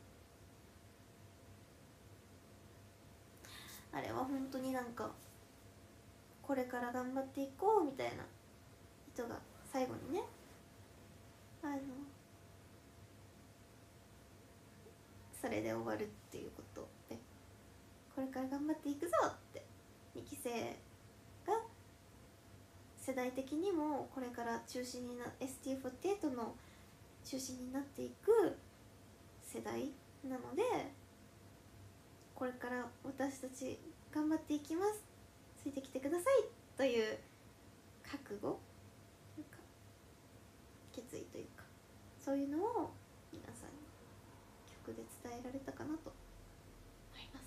S1: あれは本当になんかこれから頑張っていこうみたいな人が最後にね、それで終わるっていうことで、これから頑張っていくぞって2期生が世代的にもこれから中心にST48 の中心になっていく世代なので、これから私たち頑張っていきます、ついてきてくださいという覚悟というか決意というか、そういうのを皆さんに曲で伝えられたかなと思います。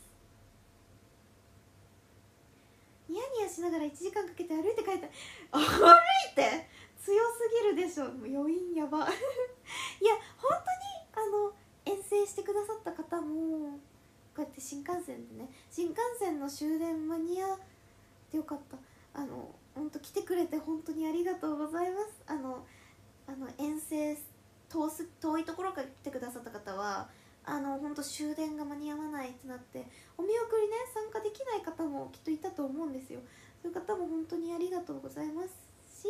S1: ニヤニヤしながら1時間かけて歩いて帰った。歩いて強すぎるでしょ。もう余韻やばいや本当に遠征してくださった方もこうやって新幹線でね、新幹線の終電間に合ってよかった。本当来てくれて本当にありがとうございます。遠征遠いところから来てくださった方は本当終電が間に合わないってなってお見送りね参加できない方もきっといたと思うんですよ。そういう方も本当にありがとうございますし、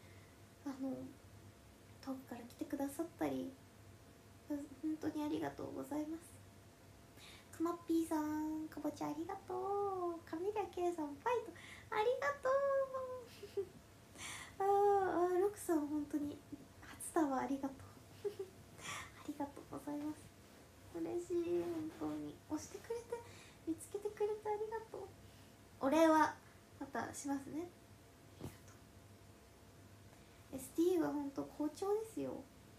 S1: 遠くから来てくださったり本当にありがとうございます。くまっぴーさん、かぼちゃありがとう。カミリア K さん、ファイトありがとうロクさん本当に初だわ、ありがとうありがとうございます。嬉しい、本当に押してくれて見つけてくれてありがとう。オ礼はまたしますね。ありがとう。 STU は本当好調ですよ。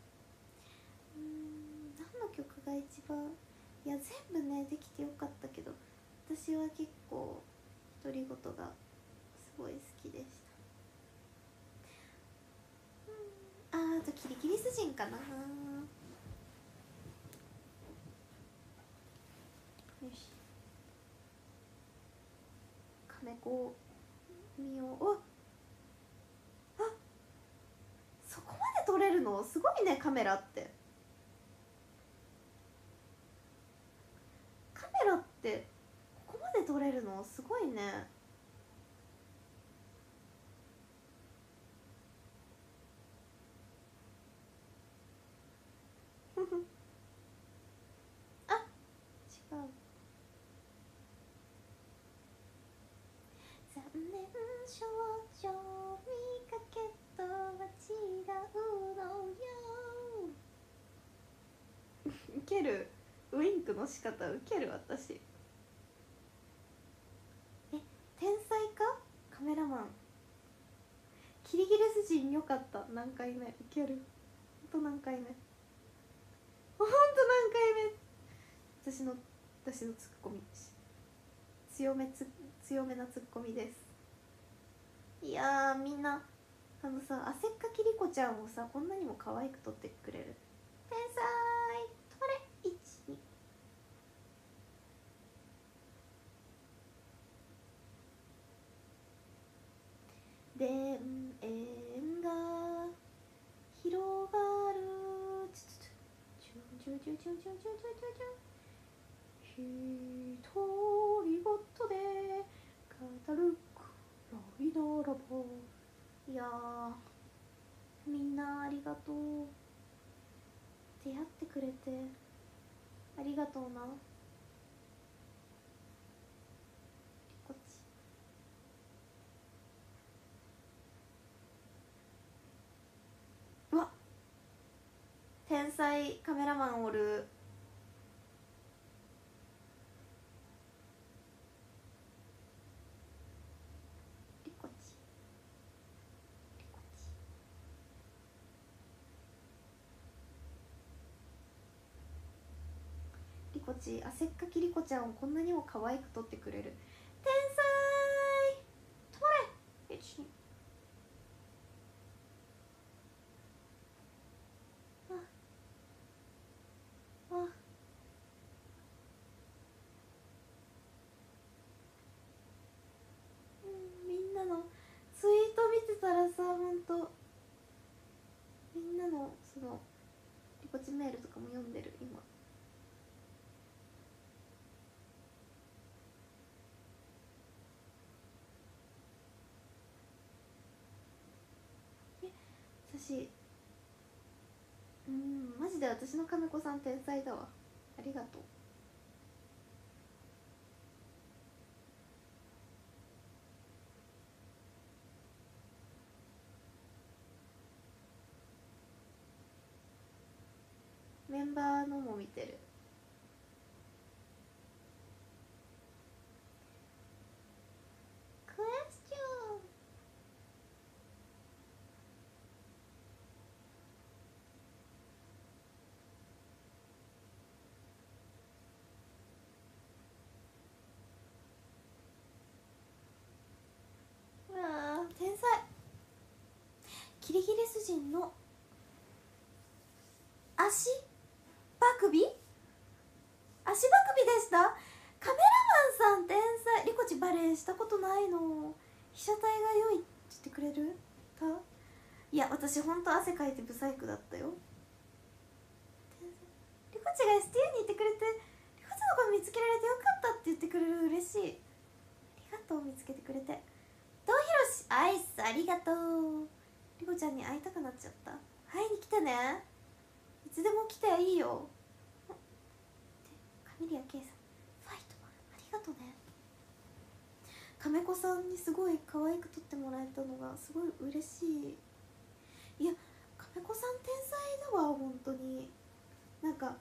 S1: 何の曲が一番、いや全部ねできてよかったけど、私は結構独り言がすごい好きでした。あとキリギリス人かな。よし、亀子見よう。あ、そこまで撮れるのすごいね、カメラって。カメラってここまで撮れるのすごいね。あ、違う。3年少女見かけとは違うのよ。ウケる、ウインクの仕方ウケる。私天才かカメラマン。キリギリス人よかった。何回目ウケる。ほんと何回目、ほんと何回目。私のツッコミ強めなツッコミです。いやみんなさ、汗っかきりこちゃんをさ、こんなにも可愛く撮ってくれる。天才。止まれ。1、2。田園が広がる。チュンチュンチュンチュンチュンチュンチュンチュンチュン。独り言で語るくらいならば。いやみんなありがとう。出会ってくれてありがとうな。こっち。うわ、天才カメラマンおる。リコチリコチ。リコチ、汗っかきリコちゃんをこんなにも可愛く撮ってくれる。天才。止まれ。1、2。あ、みんなのツイート見てたらさ、ほんとみんなのそのリコチメールとかも読んでる今。私マジで私の亀子さん天才だわ。ありがとう。メンバーのも見てる。クエスチョン。うわー天才。キリギリス人の足ばくびでした。カメラマンさん天才。リコチバレエしたことないの。被写体が良いって言ってくれるた。いや私ほんと汗かいてブサイクだったよ。リコチが STU にいてくれて、リコチのこと見つけられてよかったって言ってくれる。嬉しい。ありがとう、見つけてくれて。東ひろしアイスありがとう。リコちゃんに会いたくなっちゃった。会いに来てね。いつでも来ていいよ。でカメリア K さんファイトありがとうね。亀子さんにすごい可愛く撮ってもらえたのがすごい嬉しい。いや亀子さん天才だわ本当に。なんか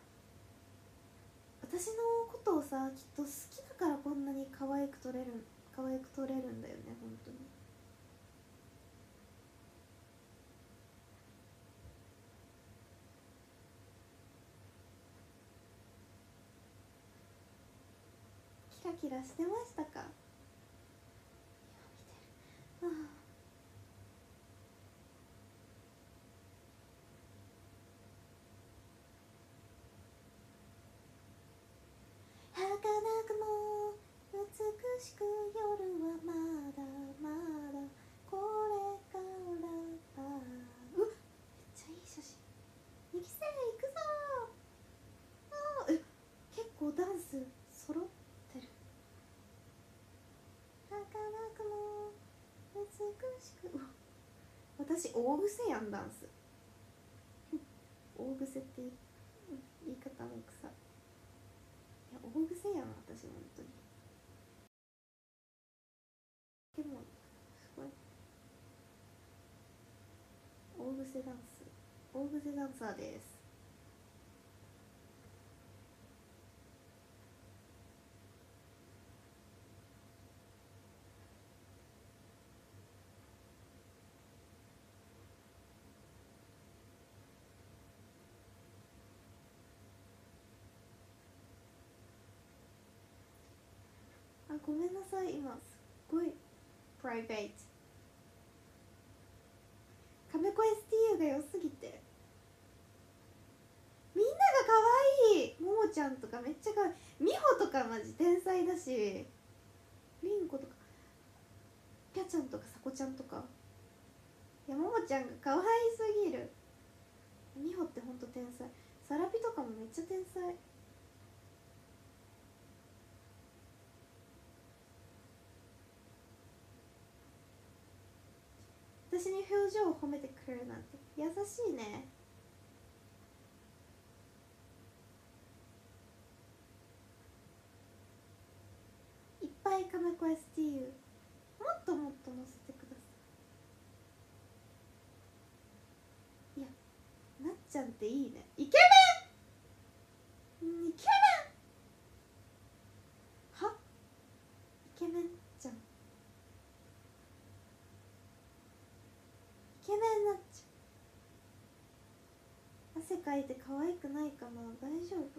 S1: 私のことをさきっと好きだからこんなに可愛く撮れキラキラしてましたか？今見てる。儚くも美しく夜はまだまだこれからだ。めっちゃいい写真。2期生行くぞー。結構ダンス揃ってる。儚くも美しく。私大癖やん、ダンス大癖って言い方も臭い。いや大癖やん私、本当に。でもすごい大癖ダンス、大癖ダンサーです。ごめんなさい、今すっごいプライベート。カメコ STU が良すぎて、みんなが可愛い。ももちゃんとかめっちゃ可愛い。みほとかマジ天才だし、りんことかぴゃちゃんとかさこちゃんとか。いやももちゃんが可愛すぎる。みほってほんと天才。サラピとかもめっちゃ天才。私に表情を褒めてくれるなんて優しいね。いっぱいカメコ STU もっともっと載せてください。いやなっちゃんっていいね。イケメン、イケメンはイケメンじゃん。イケメンなっちゃう。汗かいて可愛くないかな、大丈夫？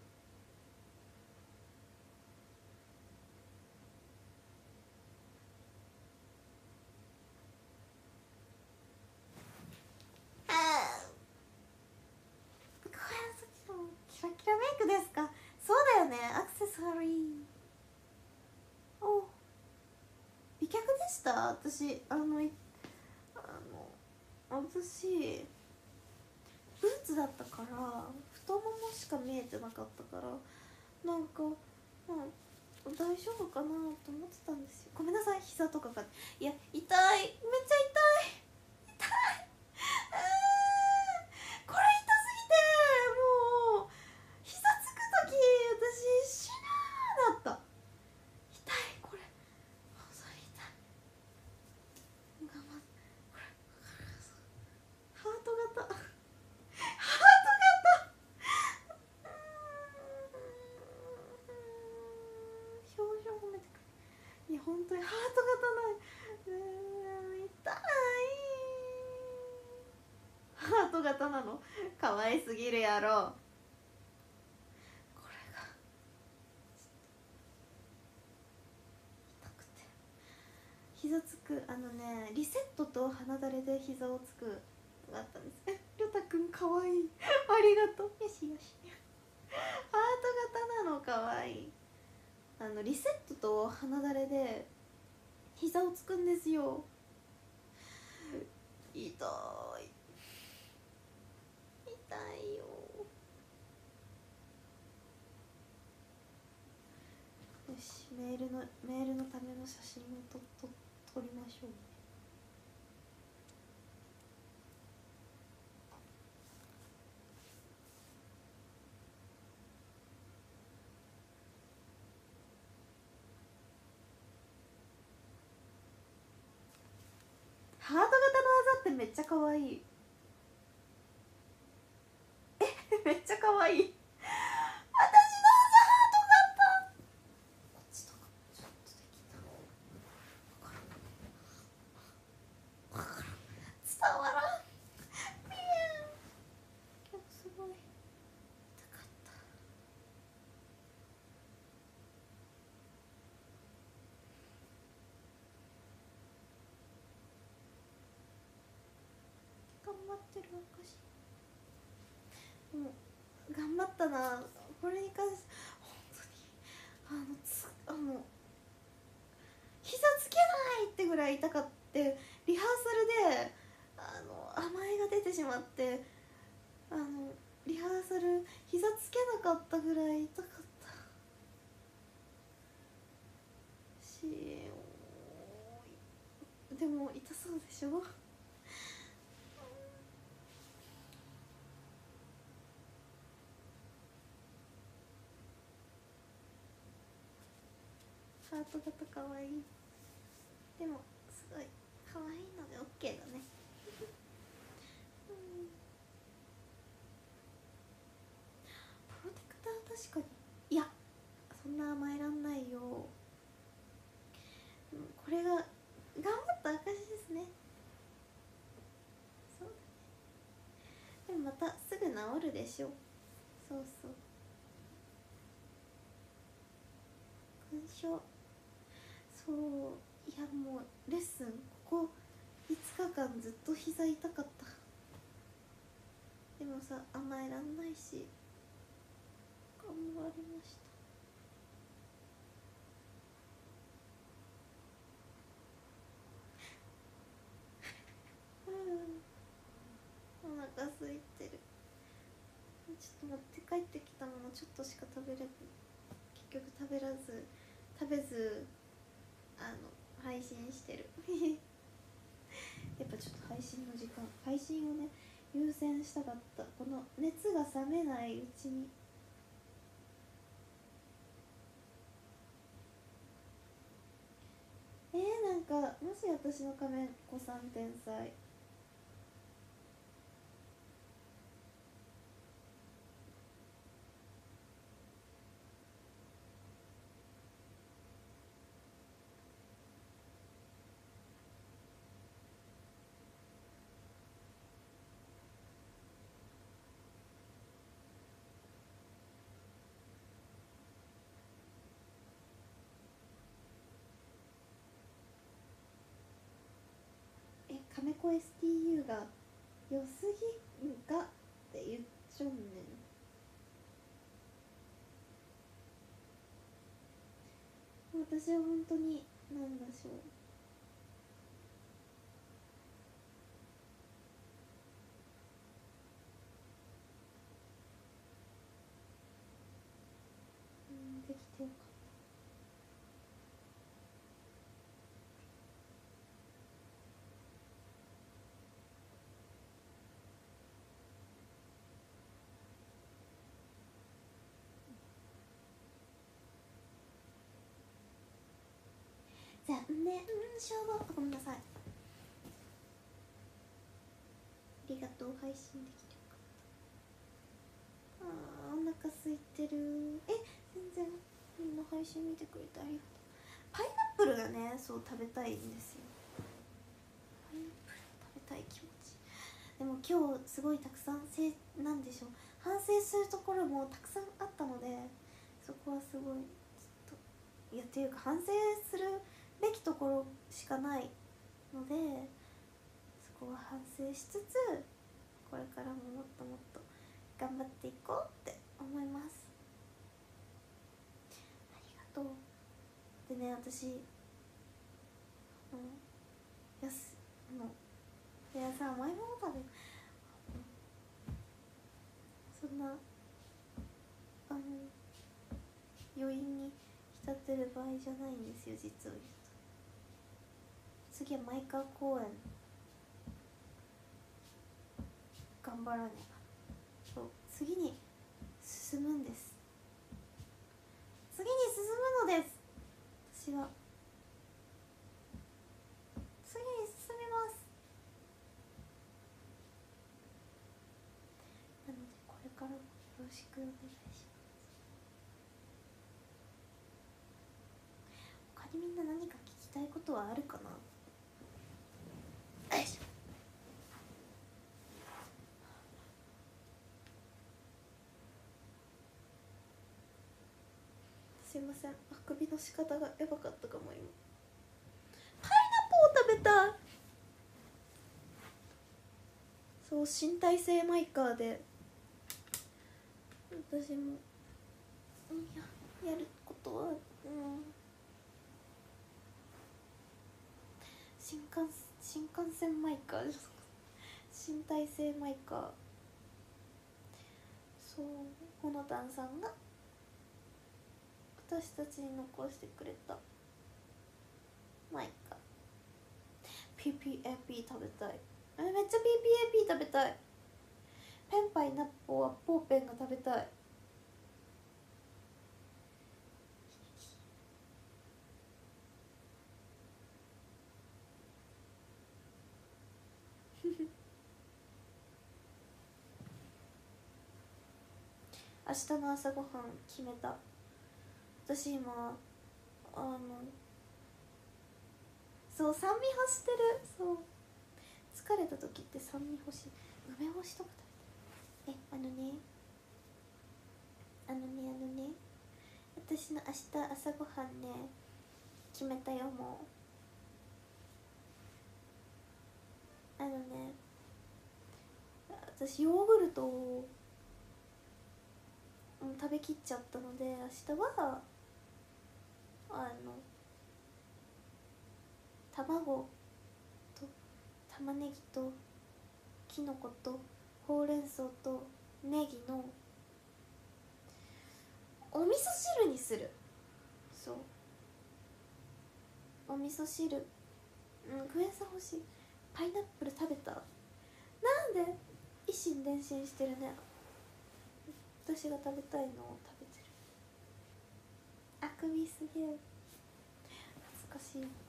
S1: キラキラメイクですか？そうだよね、アクセサリー。お美脚でした。私私ブーツだったから太ももしか見えてなかったから、なんか、大丈夫かなと思ってたんですよ。ごめんなさい、膝とかが。いや痛い、めっちゃ痛い痛い。これ痛すぎてもう膝つくとき私死ぬーだった。痛い、これ本当に痛い。頑張ってこれハート型ハート型表情褒めてくれ。いや本当にハート型ない。痛い。ハート型なの可愛すぎるやろ。これが痛くて膝つく。リセットと鼻だれで膝をつくがあったんです。りょたくん可愛いありがとう。よしよしハート型なの可愛い。リセットと鼻だれで膝をつくんですよ。痛い痛いよ。よし、メールのための写真を撮りましょう。ハート型の技ってめっちゃ可愛い。めっちゃ可愛い。私の技ハート型。こっちとかちょっとできた。伝わらん。ピエン。今日すごい痛かった。 張ってる証。でも頑張ったな。これに関して本当に膝つけないってぐらい痛かって、リハーサルで甘えが出てしまって、リハーサル膝つけなかったぐらい痛かったし、でも痛そうでしょ。ハート型かわいい。でもすごいかわいいので OK だね。プロテクター確かに、いやそんな甘えらんないよ。これが頑張った証ですね。そうだね。でもまたすぐ治るでしょ。そうそう、勲章。そう、いやもうレッスンここ5日間ずっと膝痛かった。でもさ甘えらんないし頑張りました。お腹空いてる。ちょっと待って、帰ってきたものちょっとしか食べれず、結局食べず配信してるやっぱちょっと配信の時間、配信をね優先したかった。この熱が冷めないうちに。なんかもし私の亀子さん天才。亀子 STU が良すぎがって言っちゃうねん。私は本当に何でしょう、できてよかった。残念しょうが、ごめんなさい。ありがとう、配信できてよかった。お腹空いてる。全然みんな配信見てくれてありがとう。パイナップルがね、そう食べたいんですよ。パイナップル食べたい気持ち。でも今日すごいたくさんなんでしょう、反省するところもたくさんあったので、そこはすごいちょっと、いやっていうか反省するべきところしかないので、そこは反省しつつ、これからももっともっと頑張っていこうって思います。ありがとう。でね、私いやさ、甘いもの食べ、そんな余韻に浸ってる場合じゃないんですよ、実を言うと。次は前川公園頑張らねば。そう、次に進むんです。次に進むのです。私は次に進みます。なのでこれからもよろしくお願いします。他にみんな何か聞きたいことはあるかな。よいしょ。すいません、あくびの仕方がやばかったかも。今パイナポー食べたい。 そう身体性マイカーで私もやることは、新幹線マイカー身体性マイカー。そう、ほのたんさんが私たちに残してくれたマイカー。 PPAP 食べたい。めっちゃ PPAP 食べたい。ペンパイナッポはポーペンが食べたい。明日の朝ごはん決めた。私今そう酸味欲してる。そう疲れた時って酸味欲しい。梅干しとか食べたい。私の明日朝ごはんね決めたよ。もう私ヨーグルトを食べきっちゃったので、明日は卵と玉ねぎときのことほうれん草とネギのお味噌汁にする。そうお味噌汁。クエン酸欲しい。パイナップル食べた。なんで一心伝心してるね。私が食べたいのを食べてる。あくびすげえ恥ずかしい。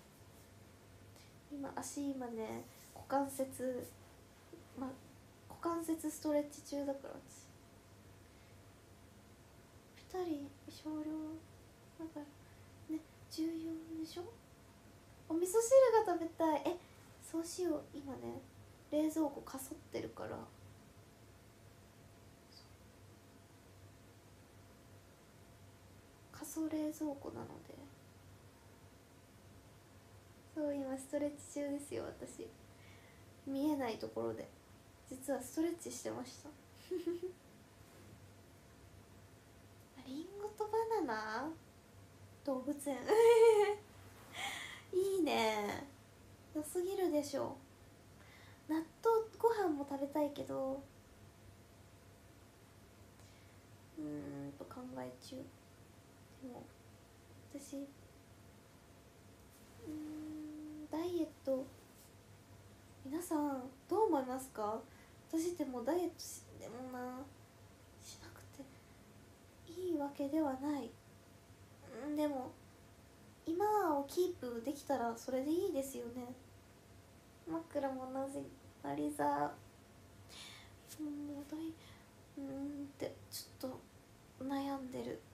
S1: 足今ね股関節ストレッチ中だから私2人少量だからね、重要でしょ。お味噌汁が食べたい。そうしよう。今ね冷蔵庫かそってるから仮想冷蔵庫なので、そう今ストレッチ中ですよ。私見えないところで実はストレッチしてましたリンゴとバナナ動物園いいね。良すぎるでしょ。納豆ご飯も食べたいけど考え中。でも私ダイエット皆さんどう思いますか。私ってもうダイエットでもしなくていいわけではない。でも今をキープできたらそれでいいですよね。枕も同じアリザもうってちょっと悩んでる。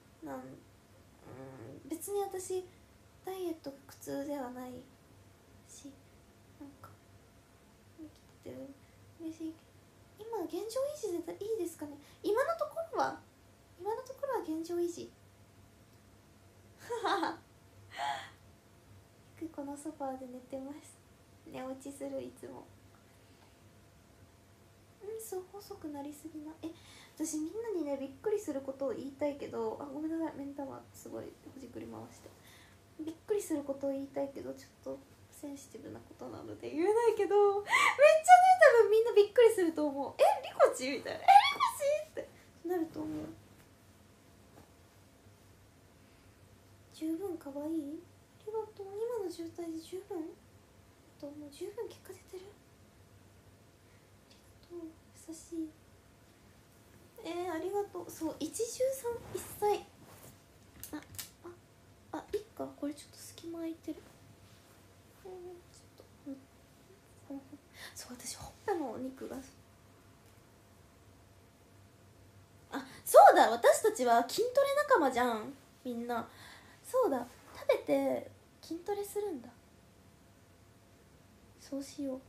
S1: 別に私ダイエットが苦痛ではないし、なんか生きてて嬉しい。今現状維持でいいですかね。今のところは現状維持このソファーで寝てます。寝落ちするいつも。そう細くなりすぎな。私みんなにねびっくりすることを言いたいけど、ごめんなさい、目ん玉すごいほじくり回して。びっくりすることを言いたいけどちょっとセンシティブなことなので言えないけど、めっちゃね多分みんなびっくりすると思う。リコチみたいな、リコチってなると思う。十分かわいい。ありがとう。今の状態で十分もう十分結果出てる。ありがとう、優しい。ありがとう。そう一汁さん1歳。いっか、これちょっと隙間空いてる。ちょっとそう私ほっぺのお肉がそうだ、私たちは筋トレ仲間じゃんみんな。そうだ、食べて筋トレするんだ。そうしよう。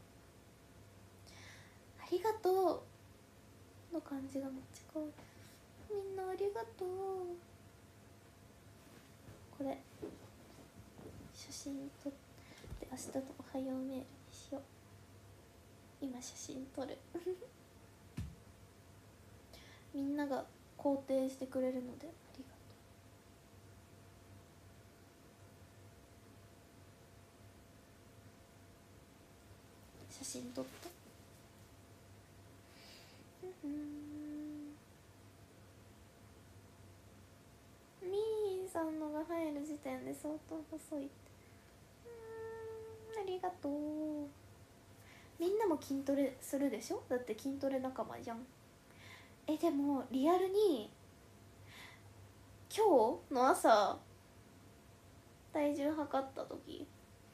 S1: ありがとうの感じがめっちゃ可愛い。みんなありがとう。これ写真撮って明日とおはようメールにしよう。 今写真撮るみんなが肯定してくれるのでありがとう。写真撮ったみーさんのが入る時点で相当細いって。ありがとう。みんなも筋トレするでしょ、だって筋トレ仲間じゃん。でもリアルに今日の朝体重測った時、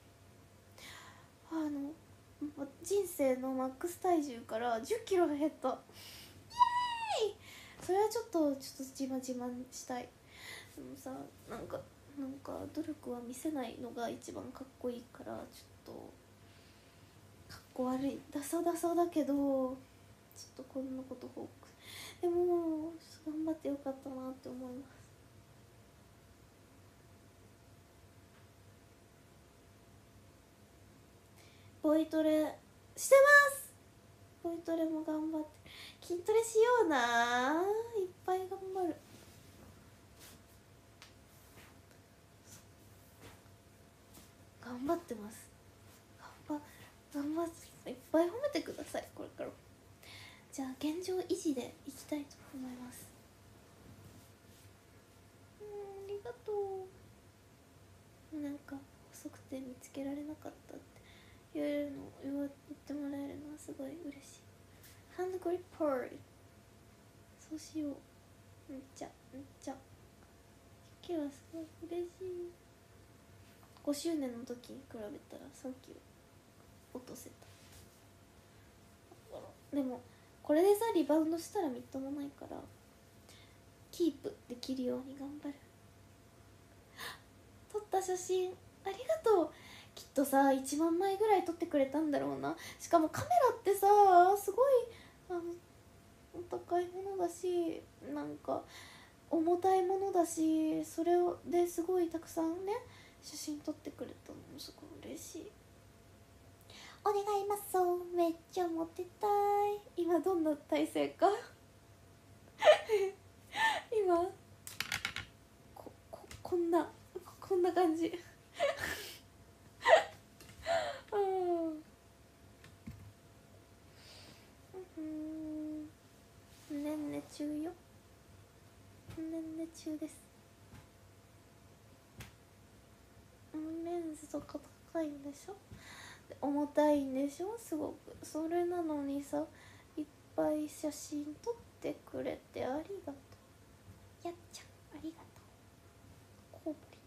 S1: 人生のマックス体重から10キロ減った。イエーイ。それはちょっと自慢したい。でもさ、なんか努力は見せないのが一番かっこいいから、ちょっとかっこ悪い、ダサだけど、ちょっとこんなこと報告。でも頑張ってよかったなって思います。ボイトレしてます。ボイトレも頑張って、筋トレしような、いっぱい頑張る。頑張ってます。頑張っていっぱい褒めてください、これから。じゃあ現状維持でいきたいと思います。ありがとう。なんか細くて見つけられなかったって言ってもらえるのはすごい嬉しい。ハンドグリップール、そうしよう。めっちゃ今日はすごい嬉しい。5周年の時に比べたら3キロ落とせた。でもこれでさ、リバウンドしたらみっともないからキープできるように頑張る。撮った写真ありがとう。きっとさ1万枚ぐらい撮ってくれたんだろうな。しかもカメラってさすごいお高いものだし、なんか重たいものだし、それですごいたくさんね写真撮ってくれたのもすごい嬉しい。お願います。めっちゃモテたい。今どんな体勢か今こんな感じねんね中よ。ねんね中です。レンズとか高いんでしょ、重たいんでしょ、すごく。それなのにさ、いっぱい写真撮ってくれてありがとう。やっちゃんありがとう。コウモリ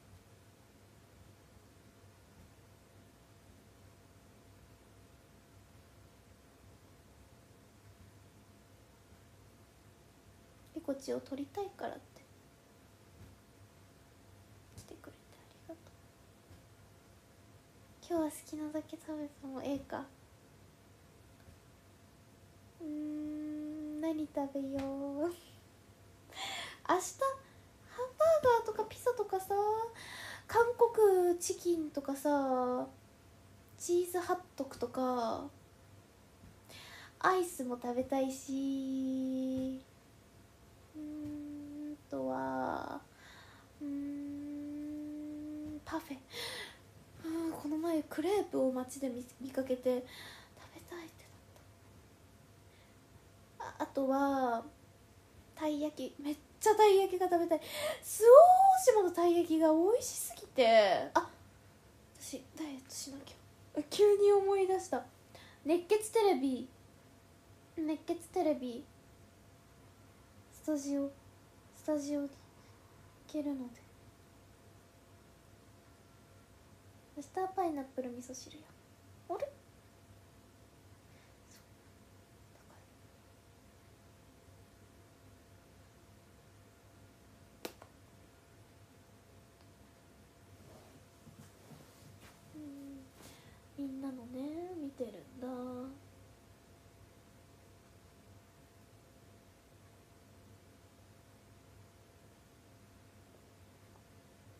S1: リコチを撮りたいからって来てくれてありがとう。今日は好きなだけ食べてもええか。何食べよう明日ハンバーガーとかピザとかさ、韓国チキンとかさ、チーズハットクとか、アイスも食べたいし、あとはパフェ。この前クレープを街で見かけて食べたいってなった。あとはたい焼き、めっちゃたい焼きが食べたい。周防大島のたい焼きが美味しすぎて、私ダイエットしなきゃ。急に思い出した。熱血テレビスタジオに行けるので、明日はパイナップル味噌汁や。あれみんなのね見てるんだ。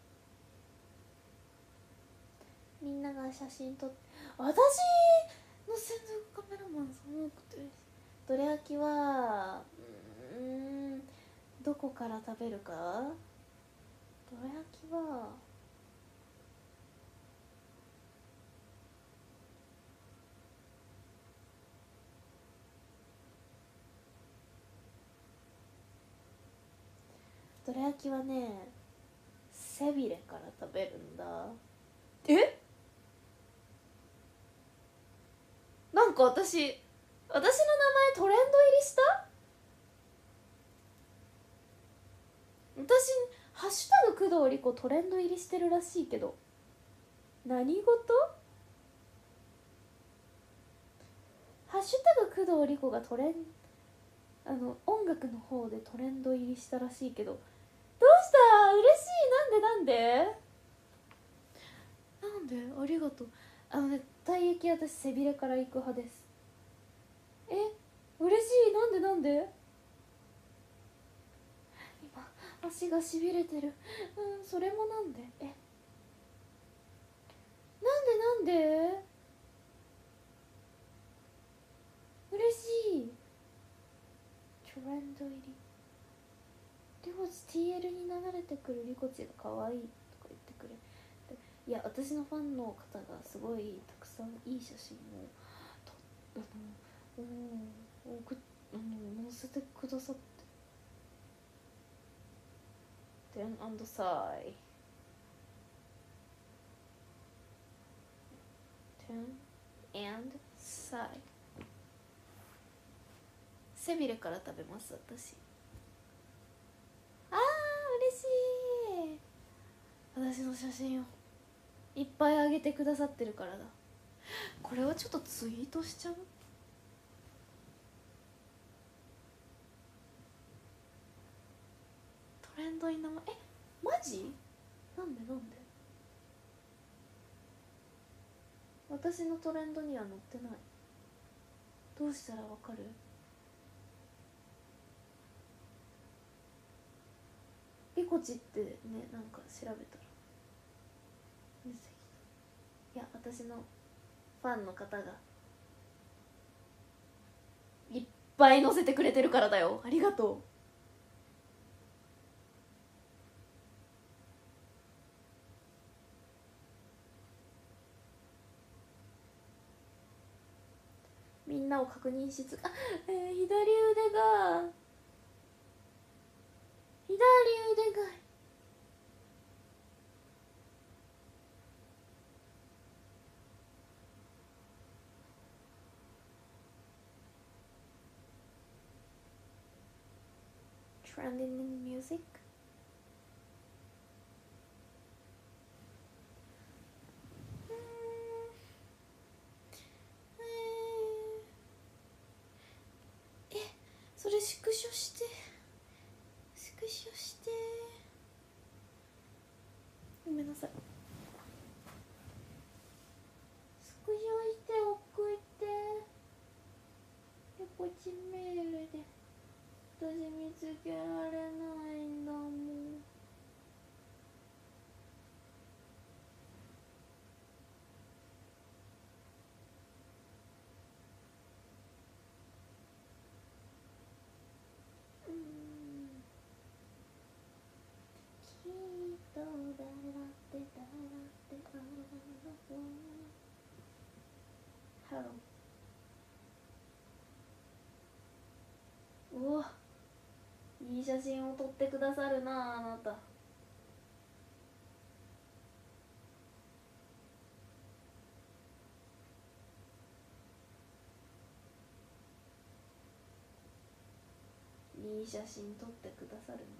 S1: みんなが写真撮って、私の専属カメラマンさん多くて嬉しい。どれ焼きはどこから食べるか。どれ焼きはどら焼きはね、背びれから食べるんだ。え、なんか私の名前トレンド入りした。私ハッシュタグ工藤理子トレンド入りしてるらしいけど、何事。ハッシュタグ工藤理子が音楽の方でトレンド入りしたらしいけど、どうした。嬉しい。なんでありがとう。体液私背びれから行く派です。嬉しい。なんで今足がしびれてる。それもなんでなんで嬉しい。トレンド入り。リコチ TL に流れてくるリコチが可愛いとか言ってくれ。いや、私のファンの方がすごいたくさんいい写真を載せてくださって。Then on the side Then and side 背びれから食べます私。嬉しい。私の写真をいっぱいあげてくださってるからだ。これはちょっとツイートしちゃう。トレンドに名前マジ。なんで私のトレンドには載ってない。どうしたらわかる。リコチってね、なんか調べたら出てきた。いや、私のファンの方がいっぱい載せてくれてるからだよ。ありがとう。みんなを確認しつつ、左腕がTrending music。 それスクショしてごめんなさい。スクショして送ってレポチメールで。私見つけられないんだもん。きっとだらってハロー。うわ、いい写真を撮ってくださるなあなた。いい写真撮ってくださるな。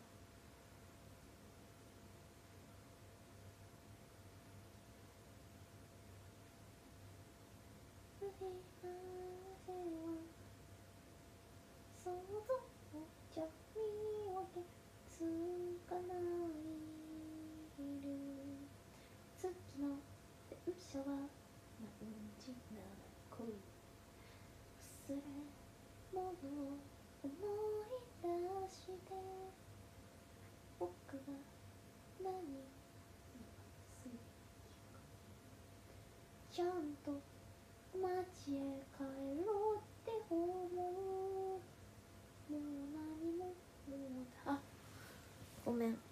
S1: 想像じゃ見分けつかないる月の電車は何時な恋忘れ物を思い出して僕が何を好きかちゃんと街へ帰ろうって思う、もう何ももう、あ、ごめん、あり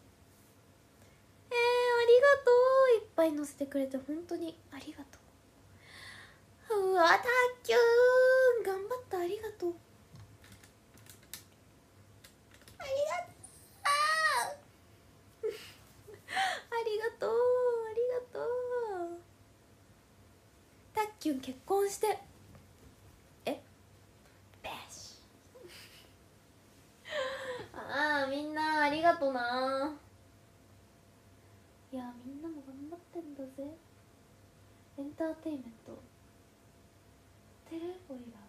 S1: がとう、いっぱい載せてくれて本当にありがとう。うわ、たっきゅーん頑張った、ありがとう、ありがとうありがとう、ありがとう。たっきゅん結婚して、え、ベシああ、みんなありがとな。いや、みんなも頑張ってんだぜ。エンターテインメントテレオイラ、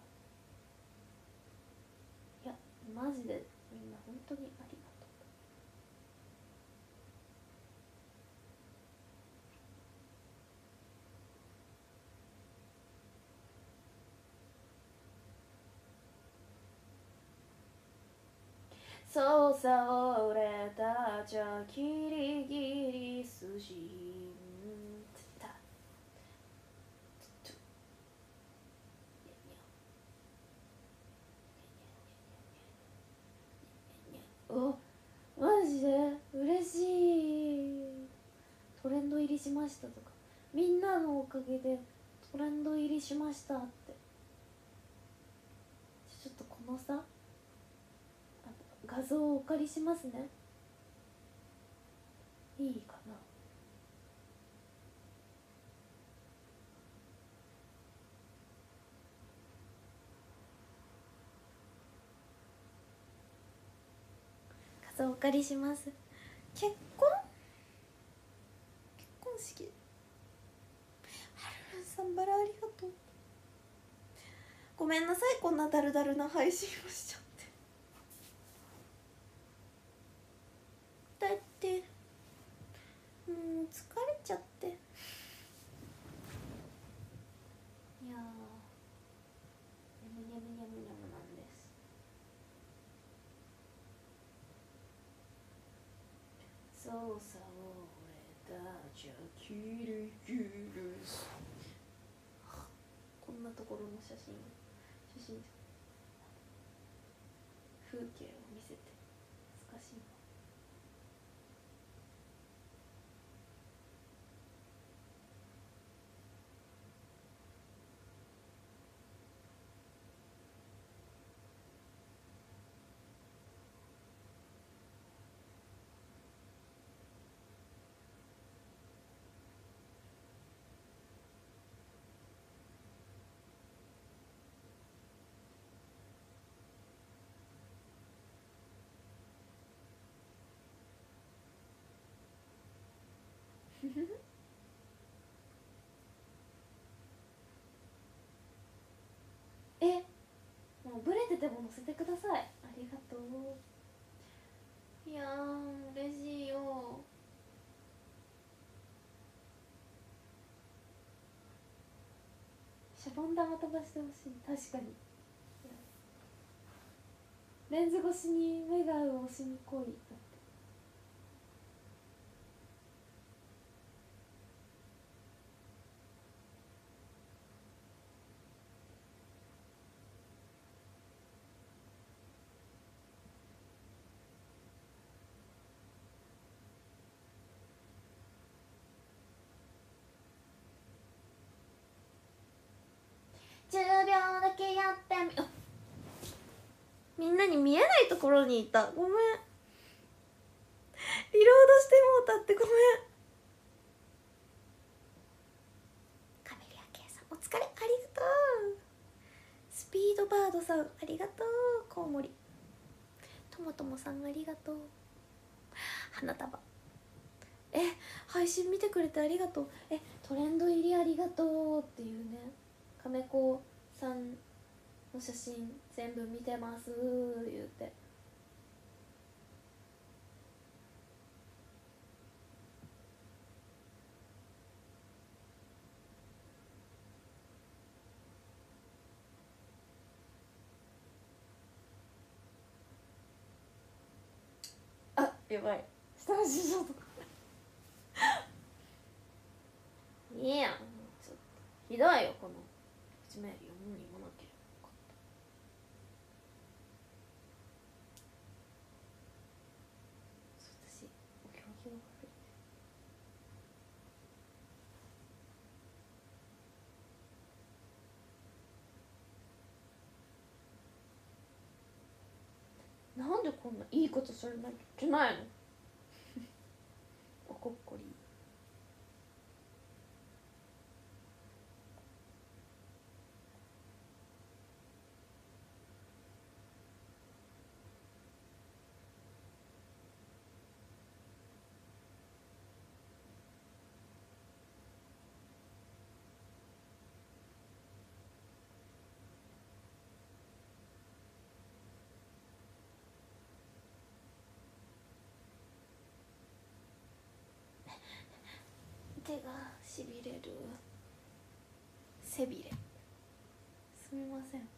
S1: いやマジでみんな本当にありがとう。そうさ、俺たちはギリギリ筋たお、マジで嬉しい。トレンド入りしましたとか、みんなのおかげでトレンド入りしましたって。ちょっとこのさ、画像をお借りしますね。いいかな。画像お借りします。結婚式、はるるんさん、バラありがとう。ごめんなさい、こんなダルダルな配信をしちゃって。だって疲れちゃって。いやー、にゃむにゃむにゃむにゃむなんです。そうさ、俺たちはキリギリス。こんなところの写真風景を見せて懐かしいな。え、もうブレてても載せてください。ありがとう。いやー、嬉しいよ。シャボン玉飛ばしてほしい。確かにレンズ越しに目が合う推しに恋だって。10秒だけやってみんなに見えないところにいた。ごめん、リロードしてもうたって。ごめん。カメリア系さん、お疲れ、ありがとう。スピードバードさん、ありがとう。コウモリともともさん、ありがとう。花束、配信見てくれてありがとう。トレンド入りありがとうっていうね。亀子さんの写真全部見てます言うて。あ、やばい、下の師匠とかいいやん、ちょっとひどいよこのこんないいことするなんて言ってないのおこっこり。手がしびれる。背びれ。すみません。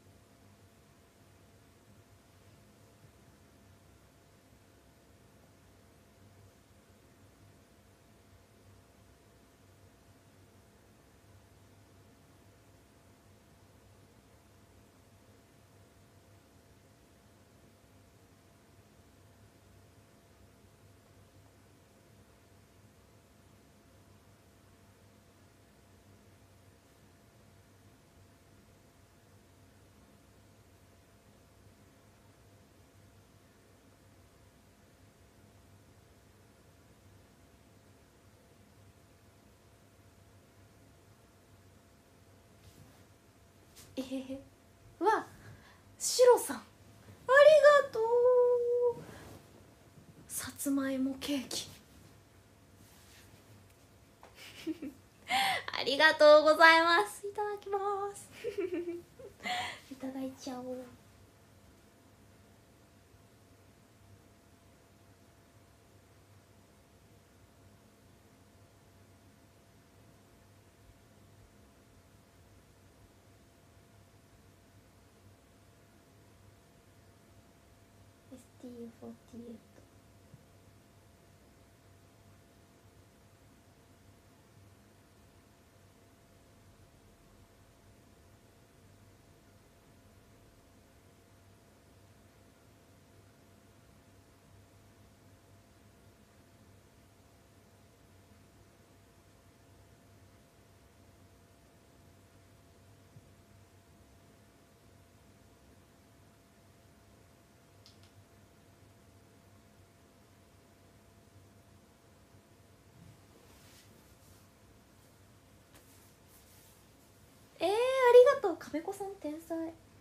S1: うわ、シロさんありがとう。さつまいもケーキありがとうございます。いただきますいただいちゃおう。STU48。ありがとう。亀子さん天才。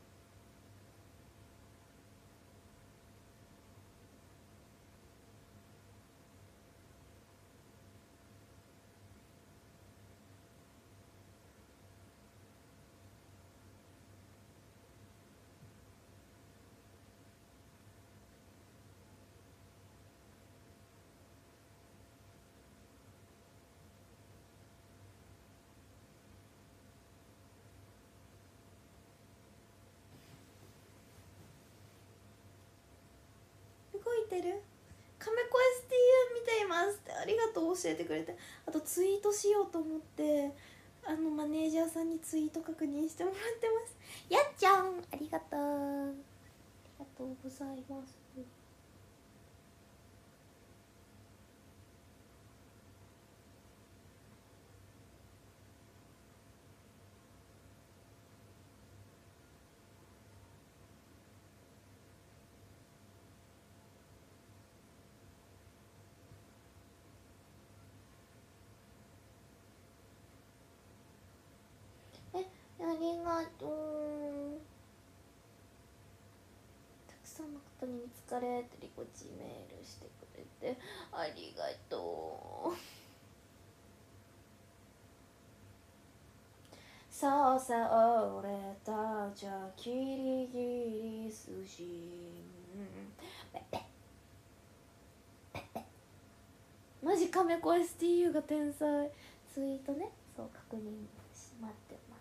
S1: 動いてる。亀子 STU 見ていますって、ありがとう教えてくれて。あとツイートしようと思ってマネージャーさんにツイート確認してもらってます。やっちゃんありがとう。ありがとうございます。ありがとう。たくさんの方に見つかれってリコチメールしてくれてありがとう。さあさあ俺たちはキリギリス人。マジカメコ STU が天才。ツイートね、そう確認し待ってます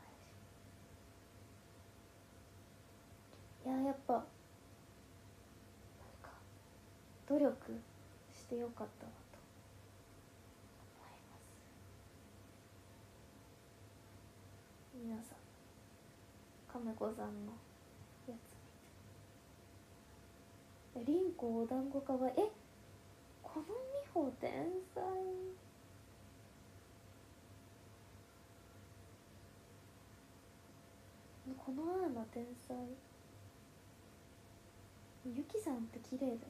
S1: 。いややっぱなんか努力してよかったなと思います。皆さん亀子さんのやつ見て、リンコお団子かわいい。この美穂天才。このアーナ天才。 ゆきさんって綺麗だよね。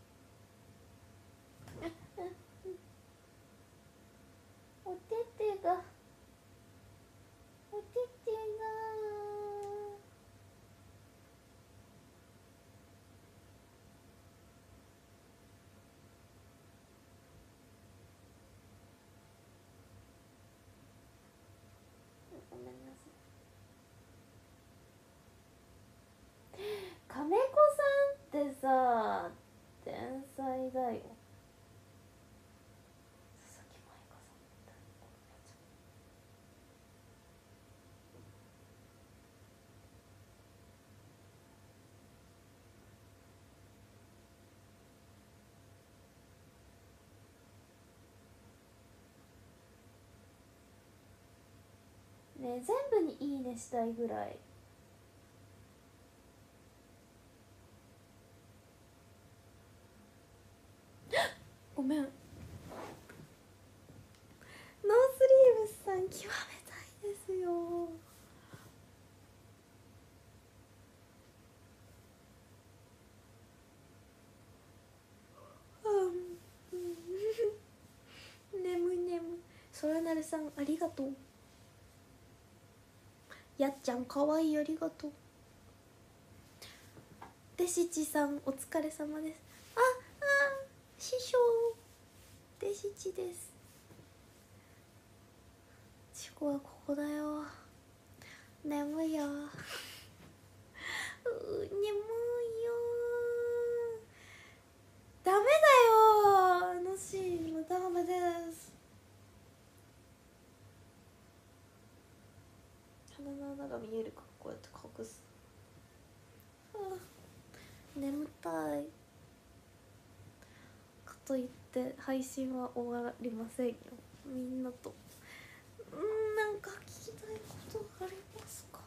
S1: おててがおててがごめんなさい。亀子さんってさ天才だよ。佐々木舞香さんみたいな子ねえ、全部にいいねしたいぐらい。ごめん。ノースリーブスさん極めたいですよ。眠い眠い。そらなるさんありがとう。やっちゃんかわいい、ありがとう。でしちさんお疲れ様です。師匠でしちです。チコはここだよ。眠いよ眠いよ。ダメだよ、のシーンダメです。鼻の穴が見えるからこうやって隠す。眠たい。かといって配信は終わりませんよ。みんなとなんか聞きたいことがありますか？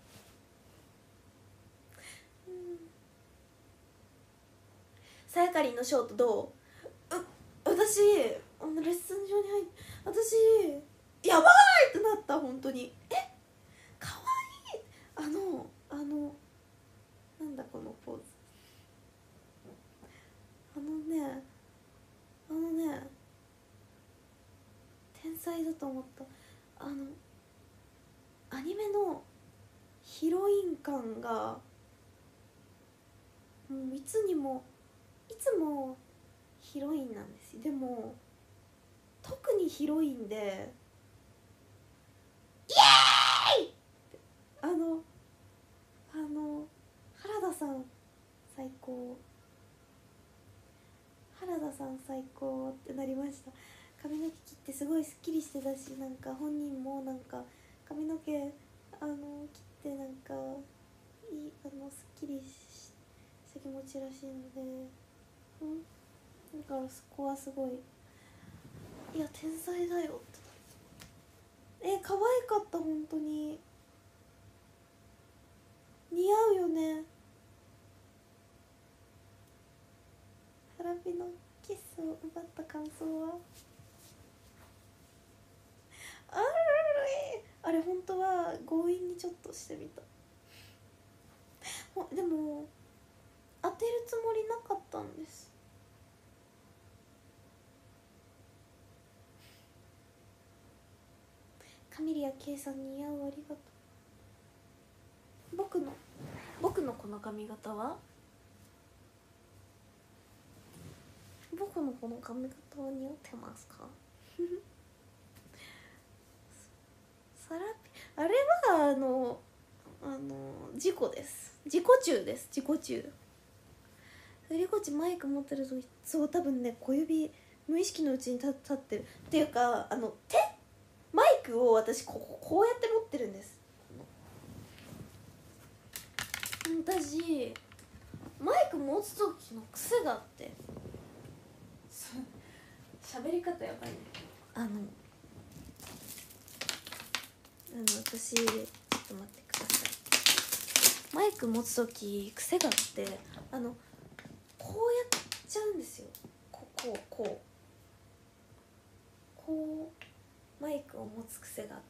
S1: さやかりんのショートどう？私レッスン場に入って私やばいってなった。本当にかわいい。なんだこのポーズ。天才だと思った。アニメのヒロイン感がもういつもヒロインなんですよ。でも特にヒロインでイエーイって原田さん最高、原田さん最高ってなりました。髪の毛切ってすごいスッキリしてたし、なんか本人もなんか髪の毛切ってなんかいいスッキリした気持ちらしいので、だからそこはすごい、いや天才だよって可愛かった。本当に似合うよね。ハラピのキスを奪った感想はあれ本当は強引にちょっとしてみた。でも当てるつもりなかったんです。カミリア K さん似合う、ありがとう。僕のこの髪型は僕のこの髪型は似合ってますか？サラピあれは事故です。自己中です。自己中。リコチマイク持ってるとそう多分ね、小指無意識のうちに立ってるっていうか、マイクを私こうやって持ってるんです。私マイク持つ時の癖があって喋り方やばいね。私ちょっと待ってください。マイク持つ時癖があってこうやっちゃうんですよ。こうマイクを持つ癖があって、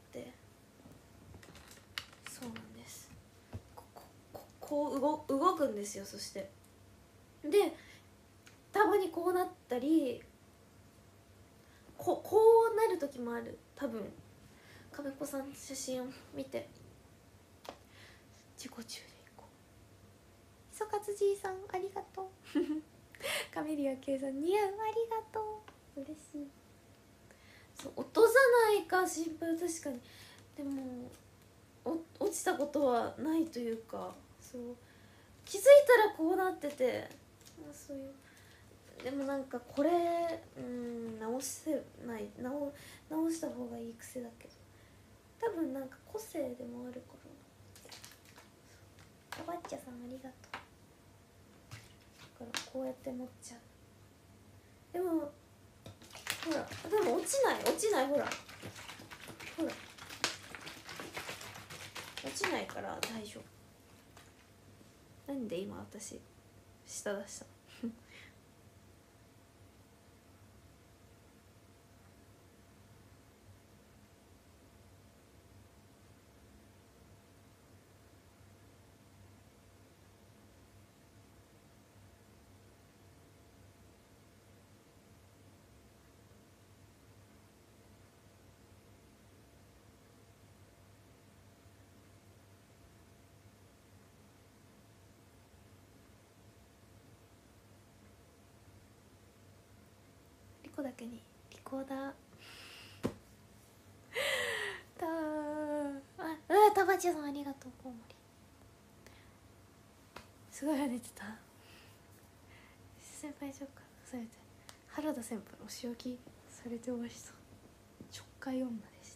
S1: そうなんです。こう動くんですよ。そしてでたまにこうなったりこうなる時もある。多分亀子さんの写真を見て自己中でいこう。磯勝じいさんありがとうカメリア圭さん似合う、ありがとう、嬉しい。そう落とさないか心配。確かに。でも落ちたことはないというか、そう気づいたらこうなってて、そういう。でもなんかこれ直せない、直した方がいい癖だけど、多分なんか個性でもあるからな。おばっちゃさんありがとう。だからこうやって持っちゃう。でもほら、でも落ちない、ほら落ちないから大丈夫。なんで今私舌出したリコだけにリコーダータバチさんありがとう。コウモリすごい跳ねてた。先輩紹介されて原田先輩お仕置きされてました。ちょっかい女でした。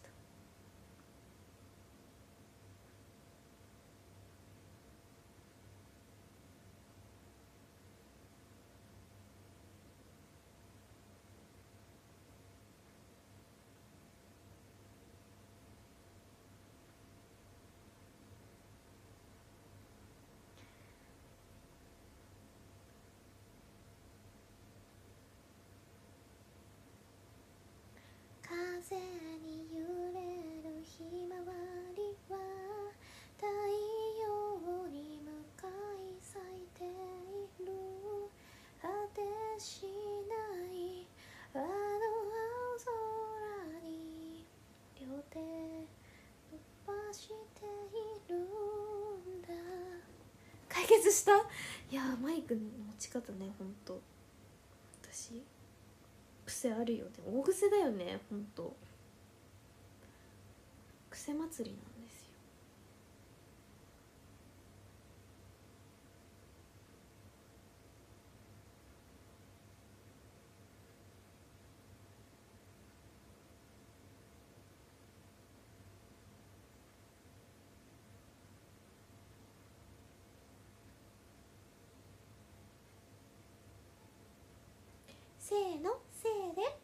S1: 風に揺れるひまわりは太陽に向かい咲いている。果てしないあの青空に両手伸ばしているんだ。解決した。いやマイクの持ち方ね、ほんと私癖あるよね。大癖だよね、ほんと癖祭りなんですよ。せーの、せーで。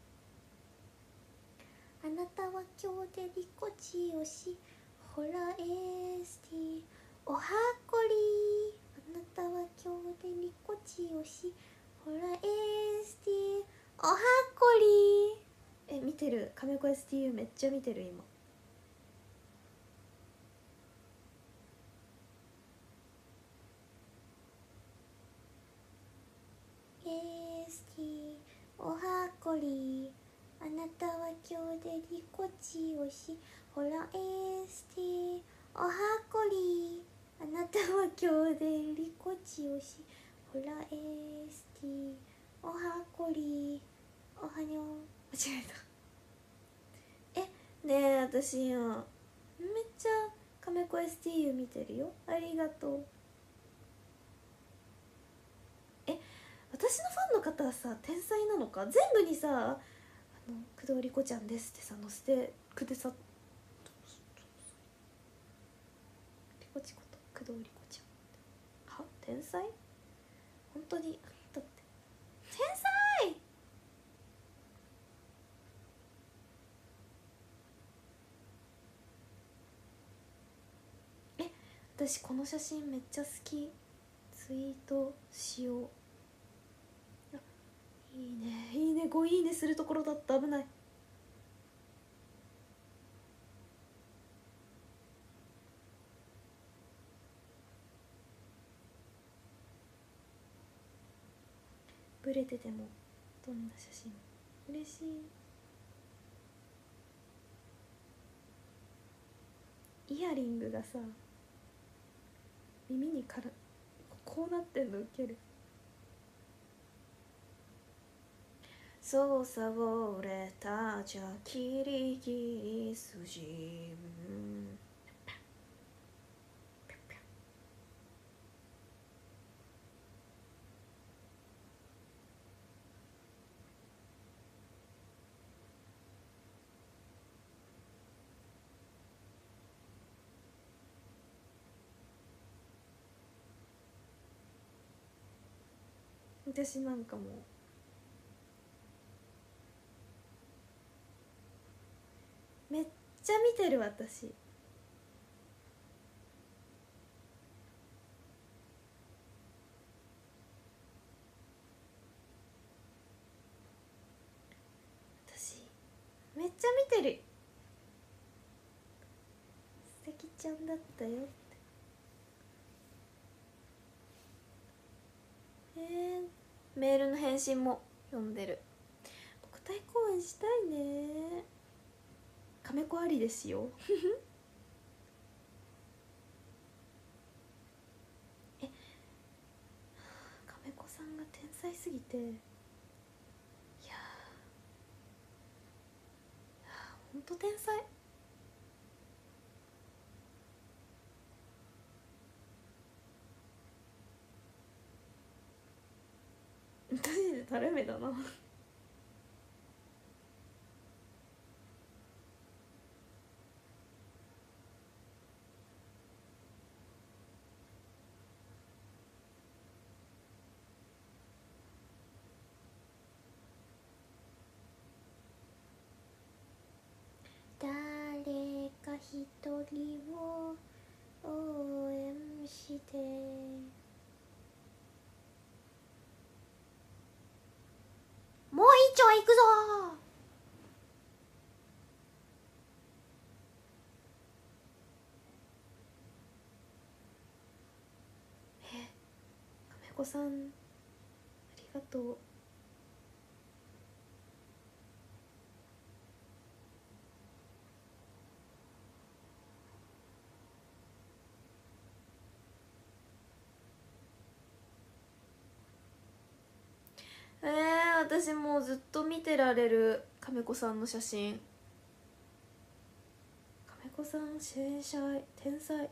S1: あなたは今日でリコチをし、ほらST おはっこり。あなたは今日でリコチをし、ほらST おはっこり。見てる、カメコ STU めっちゃ見てる今。ST おはっこり。あなたは今日でリコチをし、ほらST おはっこり。あなたは今日でリコチをし、ほらST おはっこり。おはにょ間違えた。ねえ私今めっちゃカメコ STU 見てるよ。ありがとう。私のファンの方はさ天才なのか。全部にさ工藤莉子ちゃんですってさ載せてくでさ、莉子ちこと工藤莉子ちゃんは天才。本当にだって天才。私この写真めっちゃ好き。ツイートしよう。いいねいいね、ごいいねするところだった。危ない。 ブレててもどんな写真も嬉しい。イヤリングがさ耳にからこうなってんのウケる。そうさ俺たちはキリギリス人、私なんかもうめっちゃ見てる。私めっちゃ見てる。素敵ちゃんだったよって。メールの返信も読んでる。国体公演したいね。亀子ありですよ亀子さんが天才すぎて、いやほんと天才。マジで垂れ目だな誰か一人を応援してもう一丁行くぞ。亀子さんありがとう。私もうずっと見てられる亀子さんの写真。亀子さん天才。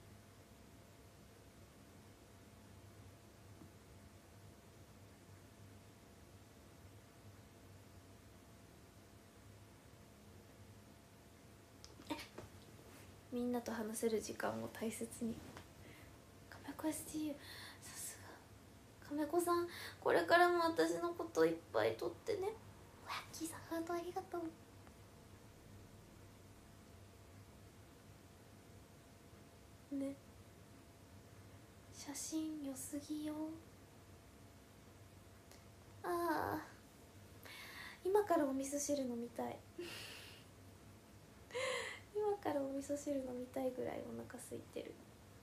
S1: みんなと話せる時間を大切に。亀子 STU さすが亀子さん、これからも私のこといっぱい撮ってね。ワッキーさんハートありがとうね。写真良すぎよ。ああ今からお味噌汁飲みたい今からお味噌汁飲みたいぐらいお腹空いてる。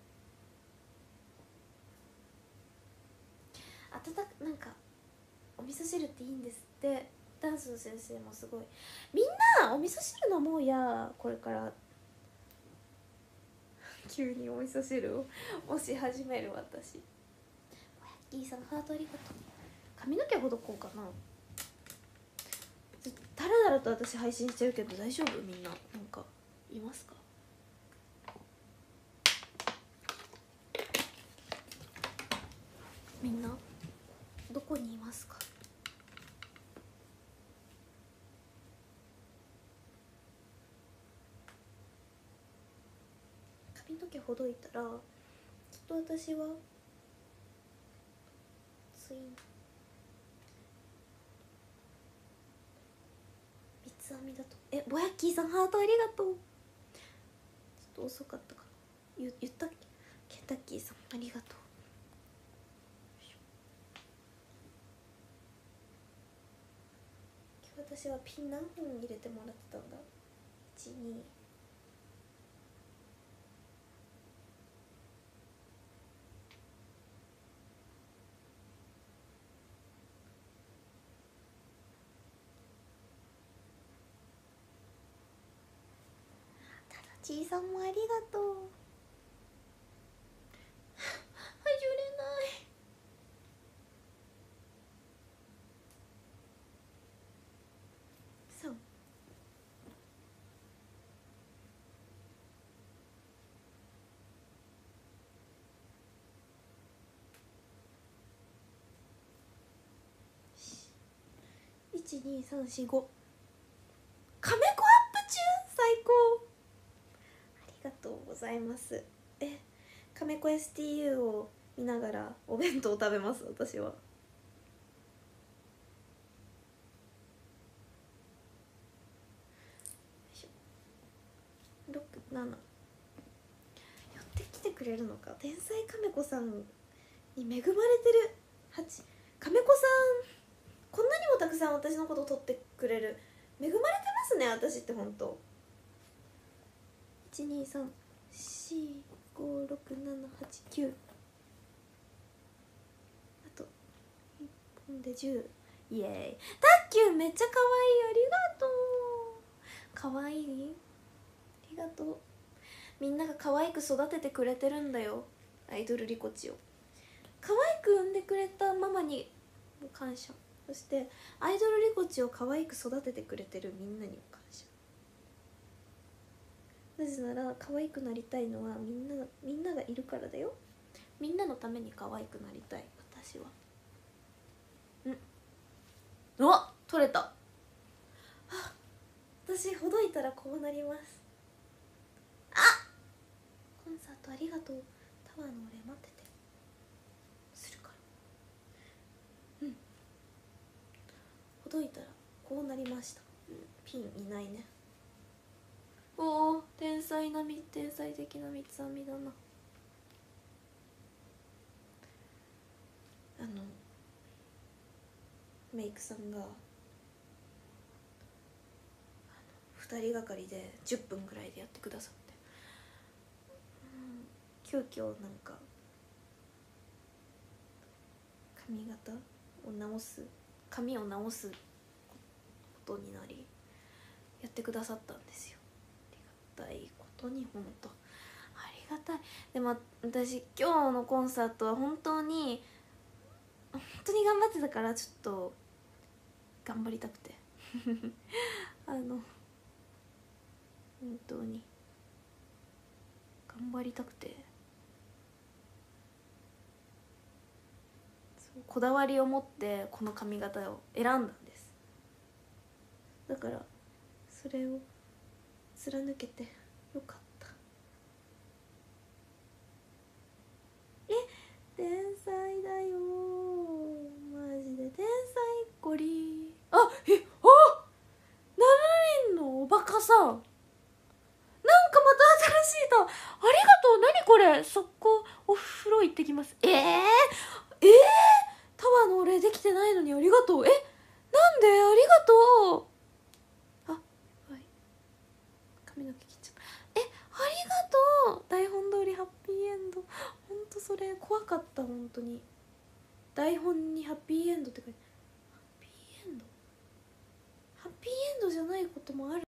S1: なんかお味噌汁っていいんですって。ダンスの先生もすごい。みんなお味噌汁飲もうや。これから急にお味噌汁を推し始める私。おやっきーさんハートありがとう。髪の毛ほどこうかな。だらだらと私配信してるけど大丈夫？みんななんかいますか？みんなどこにいますか？髪の毛ほどいたらきっと私はツイン三つ編みだと。ぼやっきーさんハートありがとう。ちょっと遅かったかな。言ったっけ？ケンタッキーさんありがとう。今日私はピン何本入れてもらってたんだ。12。 ちーさんもありがとう。始れない。そう、12345、カメコアップ中、最高、ありがとうございます。カメコ STU を見ながらお弁当を食べます、私は。67、寄ってきてくれるのか。天才カメコさんに恵まれてる。8、カメコさんこんなにもたくさん私のことを撮ってくれる。恵まれてますね、私って本当。123456789、あと1本で10。イエーイ。タッキューめっちゃ可愛い、ありがとう。可愛い、ありがとう。みんなが可愛く育ててくれてるんだよ、アイドルリコチを。可愛く産んでくれたママに感謝。そしてアイドルリコチを可愛く育ててくれてるみんなにも感謝。なぜなら可愛くなりたいのはみんながいるからだよ。みんなのために可愛くなりたい、私は。うわ、取れた。私ほどいたらこうなります。コンサートありがとう。タワーのお礼待ってて、するから。ほどいたらこうなりました。ピンいないね。おお、天才的な三つ編みだな。メイクさんが2人がかりで10分ぐらいでやってくださって、急遽なんか髪を直すことになりやってくださったんですよ。ありがたいことに、本当ありがたい。でも私今日のコンサートは本当に頑張ってたから、ちょっと頑張りたくて本当に頑張りたくて、こだわりを持ってこの髪型を選んだんです。だからそれを貫けてよかった。天才だよマジで、天才ゴリ。7人のおバカさん、なんかまた新しいと、ありがとう。何これ、速攻お風呂行ってきます。タワーのお礼できてないのにありがとう。なんで、ありがとう。はい、髪の毛切っちゃった。ありがとう。台本通りハッピーエンド。ほんとそれ怖かった、本当に。台本にハッピーエンドって書いて、ハッピーエンドじゃないこともある。